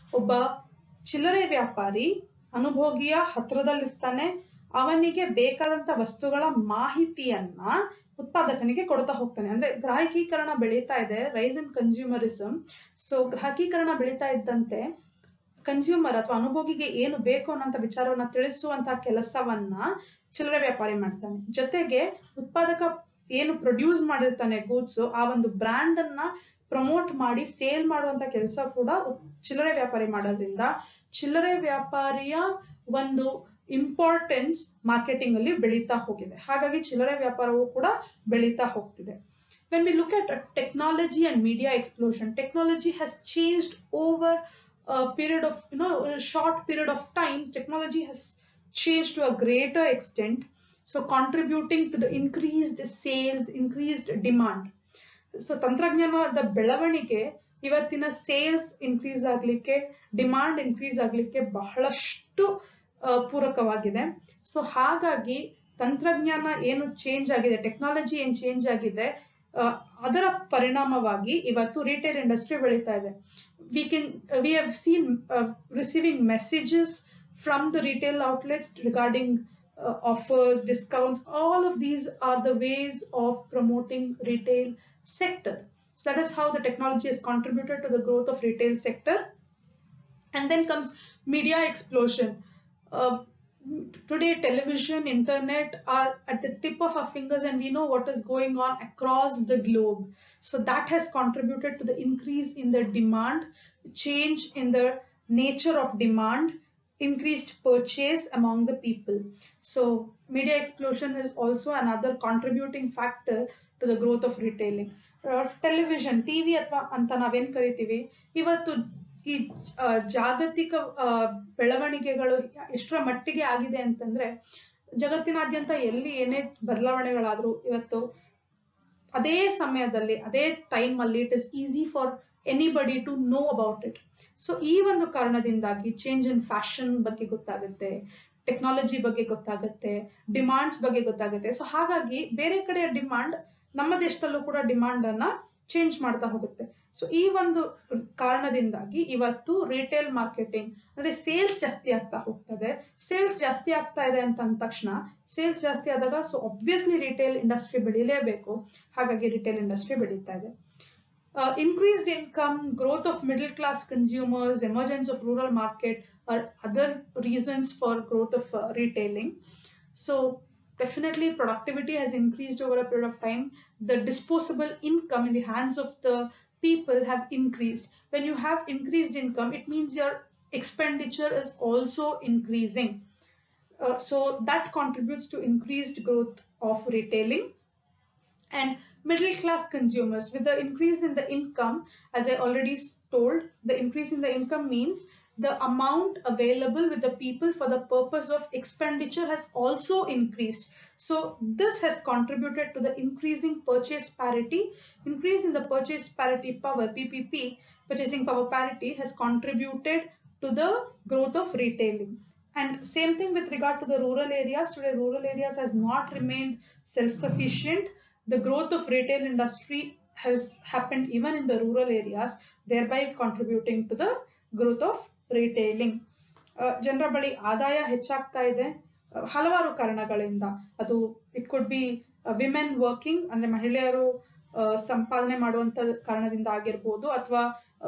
ಒಬ್ಬ ಚಿಲ್ಲರೆ ವ್ಯಾಪಾರಿ ಅನುಭೋಗಿಯ ಹತ್ರದಲ್ಲಿರ್ತಾನೆ, ಅವನಿಗೆ ಬೇಕಾದಂತ ವಸ್ತುಗಳ ಮಾಹಿತಿಯನ್ನ ಉತ್ಪಾದಕನಿಗೆ ಕೊಡ್ತಾ ಹೋಗ್ತಾನೆ. ಅಂದ್ರೆ ಗ್ರಾಹಕೀಕರಣ ಬೆಳೀತಾ ಇದೆ, ರೈಸ್ ಇನ್ ಕನ್ಸ್ಯೂಮರಿಸಮ್. ಸೊ ಗ್ರಾಹಕೀಕರಣ ಬೆಳೀತಾ ಇದ್ದಂತೆ ಕನ್ಸ್ಯೂಮರ್ ಅಥವಾ ಅನುಭೋಗಿಗೆ ಏನು ಬೇಕು ಅನ್ನೋಂಥ ವಿಚಾರವನ್ನ ತಿಳಿಸುವಂತಹ ಕೆಲಸವನ್ನ ಚಿಲ್ಲರೆ ವ್ಯಾಪಾರಿ ಮಾಡ್ತಾನೆ. ಜೊತೆಗೆ ಉತ್ಪಾದಕ ಏನು ಪ್ರೊಡ್ಯೂಸ್ ಮಾಡಿರ್ತಾನೆ ಗೂಡ್ಸ್, ಆ ಒಂದು ಬ್ರ್ಯಾಂಡ್ ಅನ್ನ ಪ್ರಮೋಟ್ ಮಾಡಿ ಸೇಲ್ ಮಾಡುವಂತ ಕೆಲಸ ಕೂಡ ಚಿಲ್ಲರೆ ವ್ಯಾಪಾರಿ ಮಾಡೋದ್ರಿಂದ ಚಿಲ್ಲರೆ ವ್ಯಾಪಾರಿಯ ಒಂದು ಇಂಪಾರ್ಟೆನ್ಸ್ ಮಾರ್ಕೆಟಿಂಗ್ ಅಲ್ಲಿ ಬೆಳೀತಾ ಹೋಗಿದೆ. ಹಾಗಾಗಿ ಚಿಲ್ಲರೆ ವ್ಯಾಪಾರವು ಕೂಡ ಬೆಳೀತಾ ಹೋಗ್ತಿದೆ. When we look at technology and media explosion, technology has changed over a period of, a short period of time. Technology has changed to a greater extent, so contributing to the increased sales, increased demand. So ತಂತ್ರಜ್ಞಾನದ ಬೆಳವಣಿಗೆ ಇವತ್ತಿನ sales increase ಆಗ್ಲಿಕ್ಕೆ, demand increase ಆಗ್ಲಿಕ್ಕೆ ಬಹಳಷ್ಟು ಪೂರಕವಾಗಿದೆ. So ಹಾಗಾಗಿ ತಂತ್ರಜ್ಞಾನ ಏನು ಚೇಂಜ್ ಆಗಿದೆ, ಟೆಕ್ನಾಲಜಿ ಏನ್ ಚೇಂಜ್ ಆಗಿದೆ, ಅದರ ಪರಿಣಾಮವಾಗಿ ಇವತ್ತು ರಿಟೇಲ್ ಇಂಡಸ್ಟ್ರಿ ಬೆಳೀತಾ ಇದೆ. we have seen receiving messages from the retail outlets regarding offers, discounts. All of these are the ways of promoting retail sector. So that is how the technology has contributed to the growth of retail sector. And then comes media explosion. Today television, internet are at the tip of our fingers, and we know what is going on across the globe. So that has contributed to the increase in the demand, change in the nature of demand, increased purchase among the people. So media explosion is also another contributing factor to the growth of retailing. Television, TV ಅಥವಾ ಅಂತ ನಾವೇನ್ ಕರಿತೀವಿ, ಇವತ್ತು ಈ ಜಾಗತಿಕ ಬೆಳವಣಿಗೆಗಳು ಎಷ್ಟರ ಮಟ್ಟಿಗೆ ಆಗಿದೆ ಅಂತಂದ್ರೆ, ಜಗತ್ತಿನಾದ್ಯಂತ ಎಲ್ಲಿ ಏನೇ ಬದಲಾವಣೆಗಳಾದ್ರೂ ಇವತ್ತು ಅದೇ ಸಮಯದಲ್ಲಿ, ಅದೇ ಟೈಮ್ ಅಲ್ಲಿ it is easy for anybody to know about it. So ಈ ಒಂದು ಕಾರಣದಿಂದಾಗಿ ಚೇಂಜ್ ಇನ್ ಫ್ಯಾಷನ್ ಬಗ್ಗೆ ಗೊತ್ತಾಗುತ್ತೆ, ಟೆಕ್ನಾಲಜಿ ಬಗ್ಗೆ ಗೊತ್ತಾಗುತ್ತೆ, ಡಿಮಾಂಡ್ಸ್ ಬಗ್ಗೆ ಗೊತ್ತಾಗುತ್ತೆ. ಸೊ ಹಾಗಾಗಿ ಬೇರೆ ಕಡೆಯ ಡಿಮಾಂಡ್ ನಮ್ಮ ದೇಶದಲ್ಲೂ ಕೂಡ ಡಿಮಾಂಡ್ ಅನ್ನ ಚೇಂಜ್ ಮಾಡ್ತಾ ಹೋಗುತ್ತೆ. ಸೊ ಈ ಒಂದು ಕಾರಣದಿಂದಾಗಿ ಇವತ್ತು ರಿಟೇಲ್ ಮಾರ್ಕೆಟಿಂಗ್ ಅಂದ್ರೆ ಸೇಲ್ಸ್ ಜಾಸ್ತಿ ಆಗ್ತಾ ಹೋಗ್ತದೆ. ಸೇಲ್ಸ್ ಜಾಸ್ತಿ ಆಗ್ತಾ ಇದೆ ಅಂತ ಅಂದ ತಕ್ಷಣ, ಸೇಲ್ಸ್ ಜಾಸ್ತಿ ಆದಾಗ ಸೊ ಆಬ್ವಿಯಸ್ಲಿ ರಿಟೇಲ್ ಇಂಡಸ್ಟ್ರಿ ಬೆಳೀಲೇಬೇಕು. ಹಾಗಾಗಿ ರಿಟೇಲ್ ಇಂಡಸ್ಟ್ರಿ ಬೆಳೀತಾ ಇದೆ. Increased income, growth of middle class consumers, emergence of rural market are other reasons for growth of retailing. So definitely productivity has increased over a period of time. The disposable income in the hands of the people have increased. When you have increased income, it means your expenditure is also increasing. So that contributes to increased growth of retailing. And middle class consumers, with the increase in the income, as I already told, the increase in the income means the amount available with the people for the purpose of expenditure has also increased. So this has contributed to the increasing purchase parity. Increase in the purchase parity power, PPP, purchasing power parity, has contributed to the growth of retailing. And same thing with regard to the rural areas. Today rural areas has not remained self-sufficient. The growth of retail industry has happened even in the rural areas, thereby contributing to the growth of retailing. ಜನರ ಬಳಿ ಆದಾಯ ಹೆಚ್ಚಾಗ್ತಾ ಇದೆ ಹಲವಾರು ಕಾರಣಗಳಿಂದ. ಅದು it could be women working, ಅಂದ್ರೆ ಮಹಿಳೆಯರು ಸಂಪಾದನೆ ಮಾಡುವಂತ ಕಾರಣದಿಂದ ಆಗಿರ್ಬೋದು, ಅಥವಾ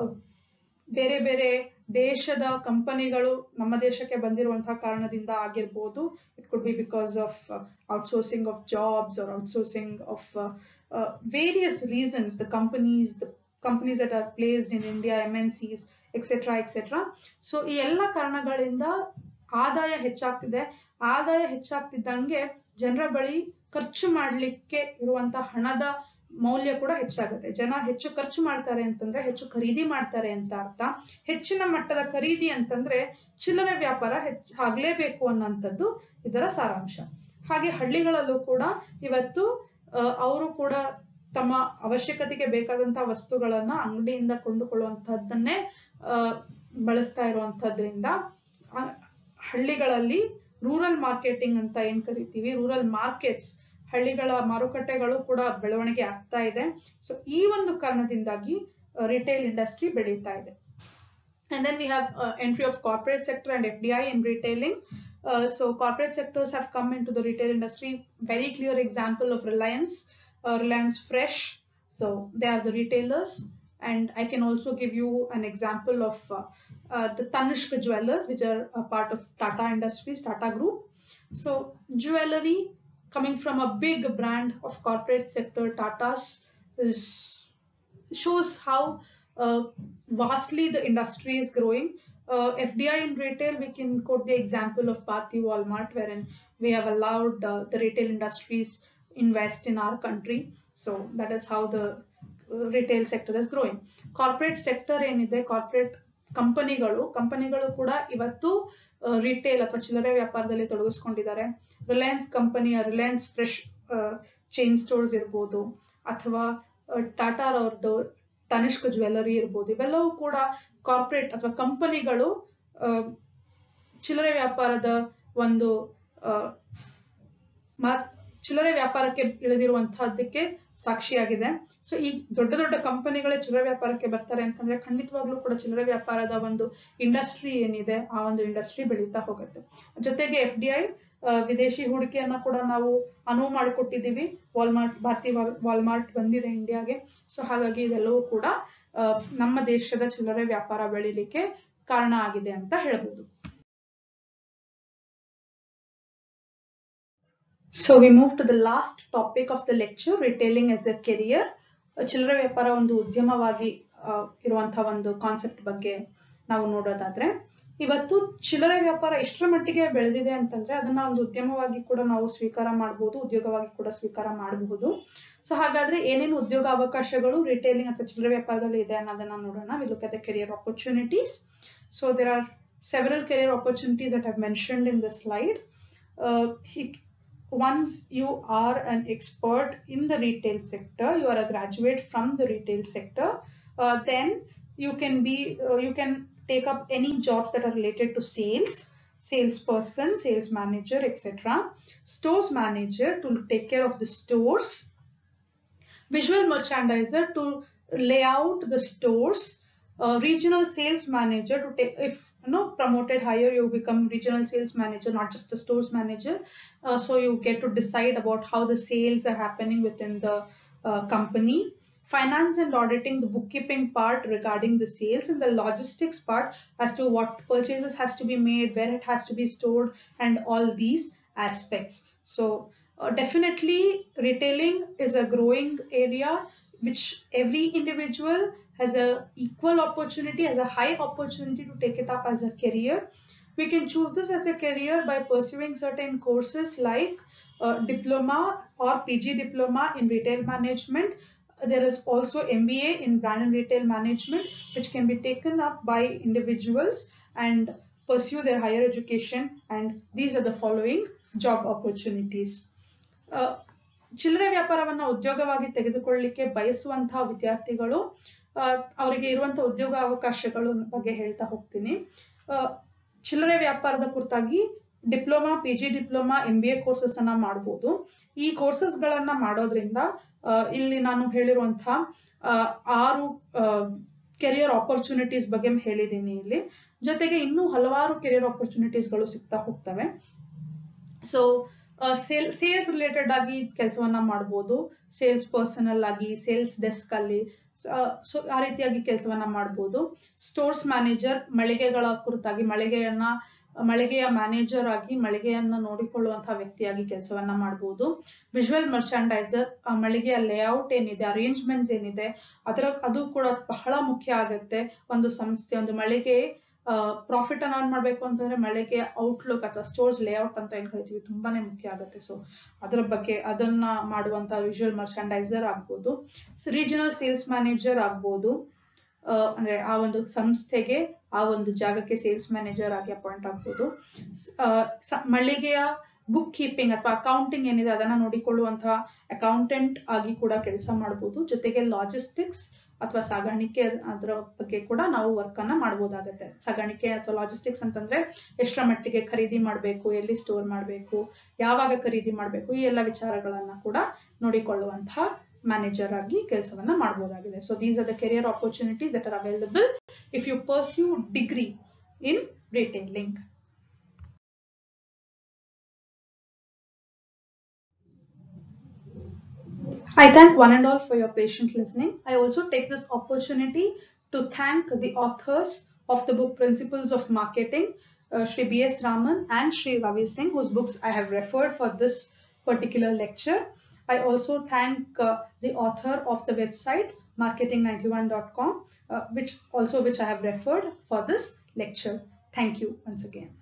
ಬೇರೆ ಬೇರೆ ದೇಶದ ಕಂಪನಿಗಳು ನಮ್ಮ ದೇಶಕ್ಕೆ ಬಂದಿರುವಂತಹ ಕಾರಣದಿಂದ ಆಗಿರ್ಬೋದು. It could be because of outsourcing of jobs or outsourcing of various reasons. The companies that are placed in India, MNCs, etc. etc. So ಈ ಎಲ್ಲ ಕಾರಣಗಳಿಂದ ಆದಾಯ ಹೆಚ್ಚಾಗ್ತಿದೆ. ಆದಾಯ ಹೆಚ್ಚಾಗ್ತಿದ್ದಂಗೆ ಜನರ ಬಳಿ ಖರ್ಚು ಮಾಡ್ಲಿಕ್ಕೆ ಇರುವಂತಹ ಹಣದ ಮೌಲ್ಯ ಕೂಡ ಹೆಚ್ಚಾಗುತ್ತೆ. ಜನ ಹೆಚ್ಚು ಖರ್ಚು ಮಾಡ್ತಾರೆ ಅಂತಂದ್ರೆ ಹೆಚ್ಚು ಖರೀದಿ ಮಾಡ್ತಾರೆ ಅಂತ ಅರ್ಥ. ಹೆಚ್ಚಿನ ಮಟ್ಟದ ಖರೀದಿ ಅಂತಂದ್ರೆ ಚಿಲ್ಲರೆ ವ್ಯಾಪಾರ ಆಗ್ಲೇಬೇಕು ಅನ್ನೋಂಥದ್ದು ಇದರ ಸಾರಾಂಶ. ಹಾಗೆ ಹಳ್ಳಿಗಳಲ್ಲೂ ಕೂಡ ಇವತ್ತು ಅವರು ಕೂಡ ತಮ್ಮ ಅವಶ್ಯಕತೆಗೆ ಬೇಕಾದಂತಹ ವಸ್ತುಗಳನ್ನ ಅಂಗಡಿಯಿಂದ ಕೊಂಡುಕೊಳ್ಳುವಂತಹದ್ದನ್ನೇ ಬಳಸ್ತಾ ಇರುವಂತದ್ರಿಂದ ಹಳ್ಳಿಗಳಲ್ಲಿ ರೂರಲ್ ಮಾರ್ಕೆಟಿಂಗ್ ಅಂತ ಏನ್ ಕರಿತೀವಿ, ರೂರಲ್ ಮಾರ್ಕೆಟ್ಸ್, ಹಳ್ಳಿಗಳ ಮಾರುಕಟ್ಟೆಗಳು ಕೂಡ ಬೆಳವಣಿಗೆ ಆಗ್ತಾ ಇದೆ. ಸೊ ಈ ಒಂದು ಕಾರಣದಿಂದಾಗಿ ರಿಟೇಲ್ ಇಂಡಸ್ಟ್ರಿ ಬೆಳೀತಾ ಇದೆ. And then we have entry of corporate sector and FDI in retailing. So corporate sectors have come into the retail industry. Very clear example of Reliance, Reliance Fresh. So they are the retailers. And I can also give you an example of the Tanishq Jewellers, which are a part of Tata Industries, Tata Group. So jewelry coming from a big brand of corporate sector, Tata's, shows how vastly the industry is growing. FDI in retail, we can quote the example of Bharti Walmart, wherein we have allowed the retail industries invest in our country. So that is how the retail sector is growing. Corporate sector ಏನಿದೆ, corporate ಕಂಪನಿಗಳು ಕೂಡ ಇವತ್ತು retail ಅಥವಾ ಚಿಲ್ಲರೆ ವ್ಯಾಪಾರದಲ್ಲಿ ತೊಡಗಿಸ್ಕೊಂಡಿದ್ದಾರೆ. ರಿಲಯನ್ಸ್ ಕಂಪನಿಯ Reliance fresh chain stores ಇರ್ಬೋದು, ಅಥವಾ ಟಾಟಾ ಅವ್ರದ್ದು ತನಿಷ್ಕ್ ಜ್ಯುವೆಲ್ಲರಿ ಇರ್ಬೋದು. ಇವೆಲ್ಲವೂ ಕೂಡ ಕಾರ್ಪೊರೇಟ್ ಅಥವಾ ಕಂಪನಿಗಳು ಚಿಲ್ಲರೆ ವ್ಯಾಪಾರದ ಒಂದು ಚಿಲ್ಲರೆ ವ್ಯಾಪಾರಕ್ಕೆ ಇಳಿದಿರುವಂತಹದ್ದಕ್ಕೆ ಸಾಕ್ಷಿಯಾಗಿದೆ. ಸೊ ಈ ದೊಡ್ಡ ದೊಡ್ಡ ಕಂಪನಿಗಳೇ ಚಿಲ್ಲರೆ ವ್ಯಾಪಾರಕ್ಕೆ ಬರ್ತಾರೆ ಅಂತಂದ್ರೆ ಖಂಡಿತವಾಗ್ಲೂ ಕೂಡ ಚಿಲ್ಲರೆ ವ್ಯಾಪಾರದ ಒಂದು ಇಂಡಸ್ಟ್ರಿ ಏನಿದೆ, ಆ ಒಂದು ಇಂಡಸ್ಟ್ರಿ ಬೆಳೀತಾ ಹೋಗುತ್ತೆ. ಜೊತೆಗೆ FDI ವಿದೇಶಿ ಹೂಡಿಕೆಯನ್ನ ಕೂಡ ನಾವು ಅನುವು ಮಾಡಿಕೊಟ್ಟಿದ್ದೀವಿ. ಭಾರತಿ ವಾಲ್ಮಾರ್ಟ್ ಬಂದಿದೆ ಇಂಡಿಯಾಗೆ. ಸೊ ಹಾಗಾಗಿ ಇದೆಲ್ಲವೂ ಕೂಡ ನಮ್ಮ ದೇಶದ ಚಿಲ್ಲರೆ ವ್ಯಾಪಾರ ಬೆಳೀಲಿಕ್ಕೆ ಕಾರಣ ಆಗಿದೆ ಅಂತ ಹೇಳ್ಬೋದು. So we move to the last topic of the lecture, retailing as a career. ಚಿಲ್ಲರೆ ವ್ಯಾಪಾರ ಒಂದು ಉದ್ಯಮವಾಗಿ ಇರುವಂತಹ ಒಂದು ಕಾನ್ಸೆಪ್ಟ್ ಬಗ್ಗೆ ನಾವು ನೋಡೋದಾದ್ರೆ, ಇವತ್ತು ಚಿಲ್ಲರೆ ವ್ಯಾಪಾರ ಇಷ್ಟರ ಮಟ್ಟಿಗೆ ಬೆಳೆದಿದೆ ಅಂತಂದ್ರೆ ಅದನ್ನ ಒಂದು ಉದ್ಯಮವಾಗಿ ಕೂಡ ನಾವು ಸ್ವೀಕಾರ ಮಾಡಬಹುದು, ಉದ್ಯೋಗವಾಗಿ ಕೂಡ ಸ್ವೀಕಾರ ಮಾಡಬಹುದು. ಸೊ ಹಾಗಾದ್ರೆ ಏನೇನು ಉದ್ಯೋಗ ಅವಕಾಶಗಳು ರಿಟೇಲಿಂಗ್ ಅಥವಾ ಚಿಲ್ಲರೆ ವ್ಯಾಪಾರದಲ್ಲಿ ಇದೆ ಅನ್ನೋದನ್ನ ನೋಡೋಣ. We look at the career opportunities. So there are several career opportunities that I've mentioned in this slide. Once you are an expert in the retail sector, you are a graduate from the retail sector, then you can take up any jobs that are related to sales, salesperson, sales manager, etc. Stores manager to take care of the stores, visual merchandiser to lay out the stores, regional sales manager to take, if promoted higher, you become regional sales manager, not just the stores manager. So you get to decide about how the sales are happening within the company. Finance and auditing, the bookkeeping part regarding the sales, and the logistics part as to what purchases has to be made, where it has to be stored, and all these aspects. So definitely retailing is a growing area which every individual has a equal opportunity, has a high opportunity to take it up as a career. We can choose this as a career by pursuing certain courses like diploma or PG diploma in retail management. There is also MBA in brand and retail management, which can be taken up by individuals and pursue their higher education. And these are the following job opportunities. ಚಿಲ್ಲರೆ ವ್ಯಾಪಾರವನ್ನ ಉದ್ಯೋಗವಾಗಿ ತೆಗೆದುಕೊಳ್ಳಲಿಕ್ಕೆ ಬಯಸುವಂತಹ ವಿದ್ಯಾರ್ಥಿಗಳು ಅವರಿಗೆ ಇರುವಂತಹ ಉದ್ಯೋಗ ಅವಕಾಶಗಳ ಬಗ್ಗೆ ಹೇಳ್ತಾ ಹೋಗ್ತೀನಿ. ಚಿಲ್ಲರೆ ವ್ಯಾಪಾರದ ಕುರಿತಾಗಿ diploma, PG diploma, MBA courses ಅನ್ನ ಮಾಡಬಹುದು. ಈ ಕೋರ್ಸಸ್ ಗಳನ್ನ ಮಾಡೋದ್ರಿಂದ ಇಲ್ಲಿ ನಾನು ಹೇಳಿರುವಂತಹ 6 ಕೆರಿಯರ್ ಆಪರ್ಚುನಿಟೀಸ್ ಬಗ್ಗೆ ಹೇಳಿದ್ದೀನಿ ಇಲ್ಲಿ. ಜೊತೆಗೆ ಇನ್ನೂ ಹಲವಾರು ಕೆರಿಯರ್ ಆಪರ್ಚುನಿಟೀಸ್ ಗಳು ಸಿಗ್ತಾ ಹೋಗ್ತವೆ. ಸೊ ಸೇಲ್ಸ್ ರಿಲೇಟೆಡ್ ಆಗಿ ಕೆಲಸವನ್ನ ಮಾಡಬಹುದು, ಸೇಲ್ಸ್ ಪರ್ಸನಲ್ ಆಗಿ, ಸೇಲ್ಸ್ ಡೆಸ್ಕ್ ಅಲ್ಲಿ, ಸೊ ಆ ರೀತಿಯಾಗಿ ಕೆಲಸವನ್ನ ಮಾಡಬಹುದು. ಸ್ಟೋರ್ಸ್ ಮ್ಯಾನೇಜರ್, ಮಳಿಗೆಗಳ ಕುರಿತಾಗಿ ಮಳಿಗೆಯ ಮ್ಯಾನೇಜರ್ ಆಗಿ ಮಳಿಗೆಯನ್ನ ನೋಡಿಕೊಳ್ಳುವಂತಹ ವ್ಯಕ್ತಿಯಾಗಿ ಕೆಲಸವನ್ನ ಮಾಡಬಹುದು. ವಿಜುವಲ್ ಮರ್ಚಾಂಡೈಸರ್, ಮಳಿಗೆಯ ಲೇಔಟ್ ಏನಿದೆ, ಅರೇಂಜ್ಮೆಂಟ್ಸ್ ಏನಿದೆ ಅದು ಕೂಡ ಬಹಳ ಮುಖ್ಯ ಆಗುತ್ತೆ. ಒಂದು ಸಂಸ್ಥೆ, ಒಂದು ಮಳಿಗೆ ಪ್ರಾಫಿಟ್ ಅನ್ನ ಮಾಡ್ಬೇಕು ಅಂತಂದ್ರೆ ಮಳಿಗೆಯ ಔಟ್ಲುಕ್ ಅಥವಾ ಸ್ಟೋರ್ಸ್ ಲೇಔಟ್ ಅಂತ ಏನ್ ಕರಿತೀವಿ ತುಂಬಾನೇ ಮುಖ್ಯ ಆಗುತ್ತೆ. ಸೊ ಅದರ ಬಗ್ಗೆ ಅದನ್ನ ಮಾಡುವಂತ ವಿಜುವಲ್ ಮರ್ಚಾಂಡೈಸರ್ ಆಗ್ಬೋದು. ರೀಜನಲ್ ಸೇಲ್ಸ್ ಮ್ಯಾನೇಜರ್ ಆಗ್ಬೋದು, ಅಂದ್ರೆ ಆ ಒಂದು ಸಂಸ್ಥೆಗೆ ಆ ಒಂದು ಜಾಗಕ್ಕೆ ಸೇಲ್ಸ್ ಮ್ಯಾನೇಜರ್ ಆಗಿ ಅಪಾಯಿಂಟ್ ಆಗ್ಬೋದು. ಮಳಿಗೆಯ ಬುಕ್ ಕೀಪಿಂಗ್ ಅಥವಾ ಅಕೌಂಟಿಂಗ್ ಏನಿದೆ ಅದನ್ನ ನೋಡಿಕೊಳ್ಳುವಂತಹ ಅಕೌಂಟೆಂಟ್ ಆಗಿ ಕೂಡ ಕೆಲಸ ಮಾಡಬಹುದು. ಜೊತೆಗೆ ಲಾಜಿಸ್ಟಿಕ್ಸ್ ಅಥವಾ ಸಾಗಾಣಿಕೆ, ಅದರ ಬಗ್ಗೆ ಕೂಡ ನಾವು ವರ್ಕ್ ಅನ್ನ ಮಾಡಬಹುದಾಗುತ್ತೆ. ಸಾಗಾಣಿಕೆ ಅಥವಾ ಲಾಜಿಸ್ಟಿಕ್ಸ್ ಅಂತಂದ್ರೆ ಎಷ್ಟರ ಮಟ್ಟಿಗೆ ಖರೀದಿ ಮಾಡಬೇಕು, ಎಲ್ಲಿ ಸ್ಟೋರ್ ಮಾಡಬೇಕು, ಯಾವಾಗ ಖರೀದಿ ಮಾಡಬೇಕು, ಈ ಎಲ್ಲ ವಿಚಾರಗಳನ್ನ ಕೂಡ ನೋಡಿಕೊಳ್ಳುವಂತಹ ಮ್ಯಾನೇಜರ್ ಆಗಿ ಕೆಲಸವನ್ನ ಮಾಡಬಹುದಾಗಿದೆ. So these are the career opportunities that are available if you pursue degree in retailing. I thank one and all for your patient listening. I also take this opportunity to thank the authors of the book Principles of Marketing, Shri B.S. Raman and Shri Ravi Singh, whose books I have referred for this particular lecture. I also thank the author of the website marketing91.com, which I have referred for this lecture. Thank you once again.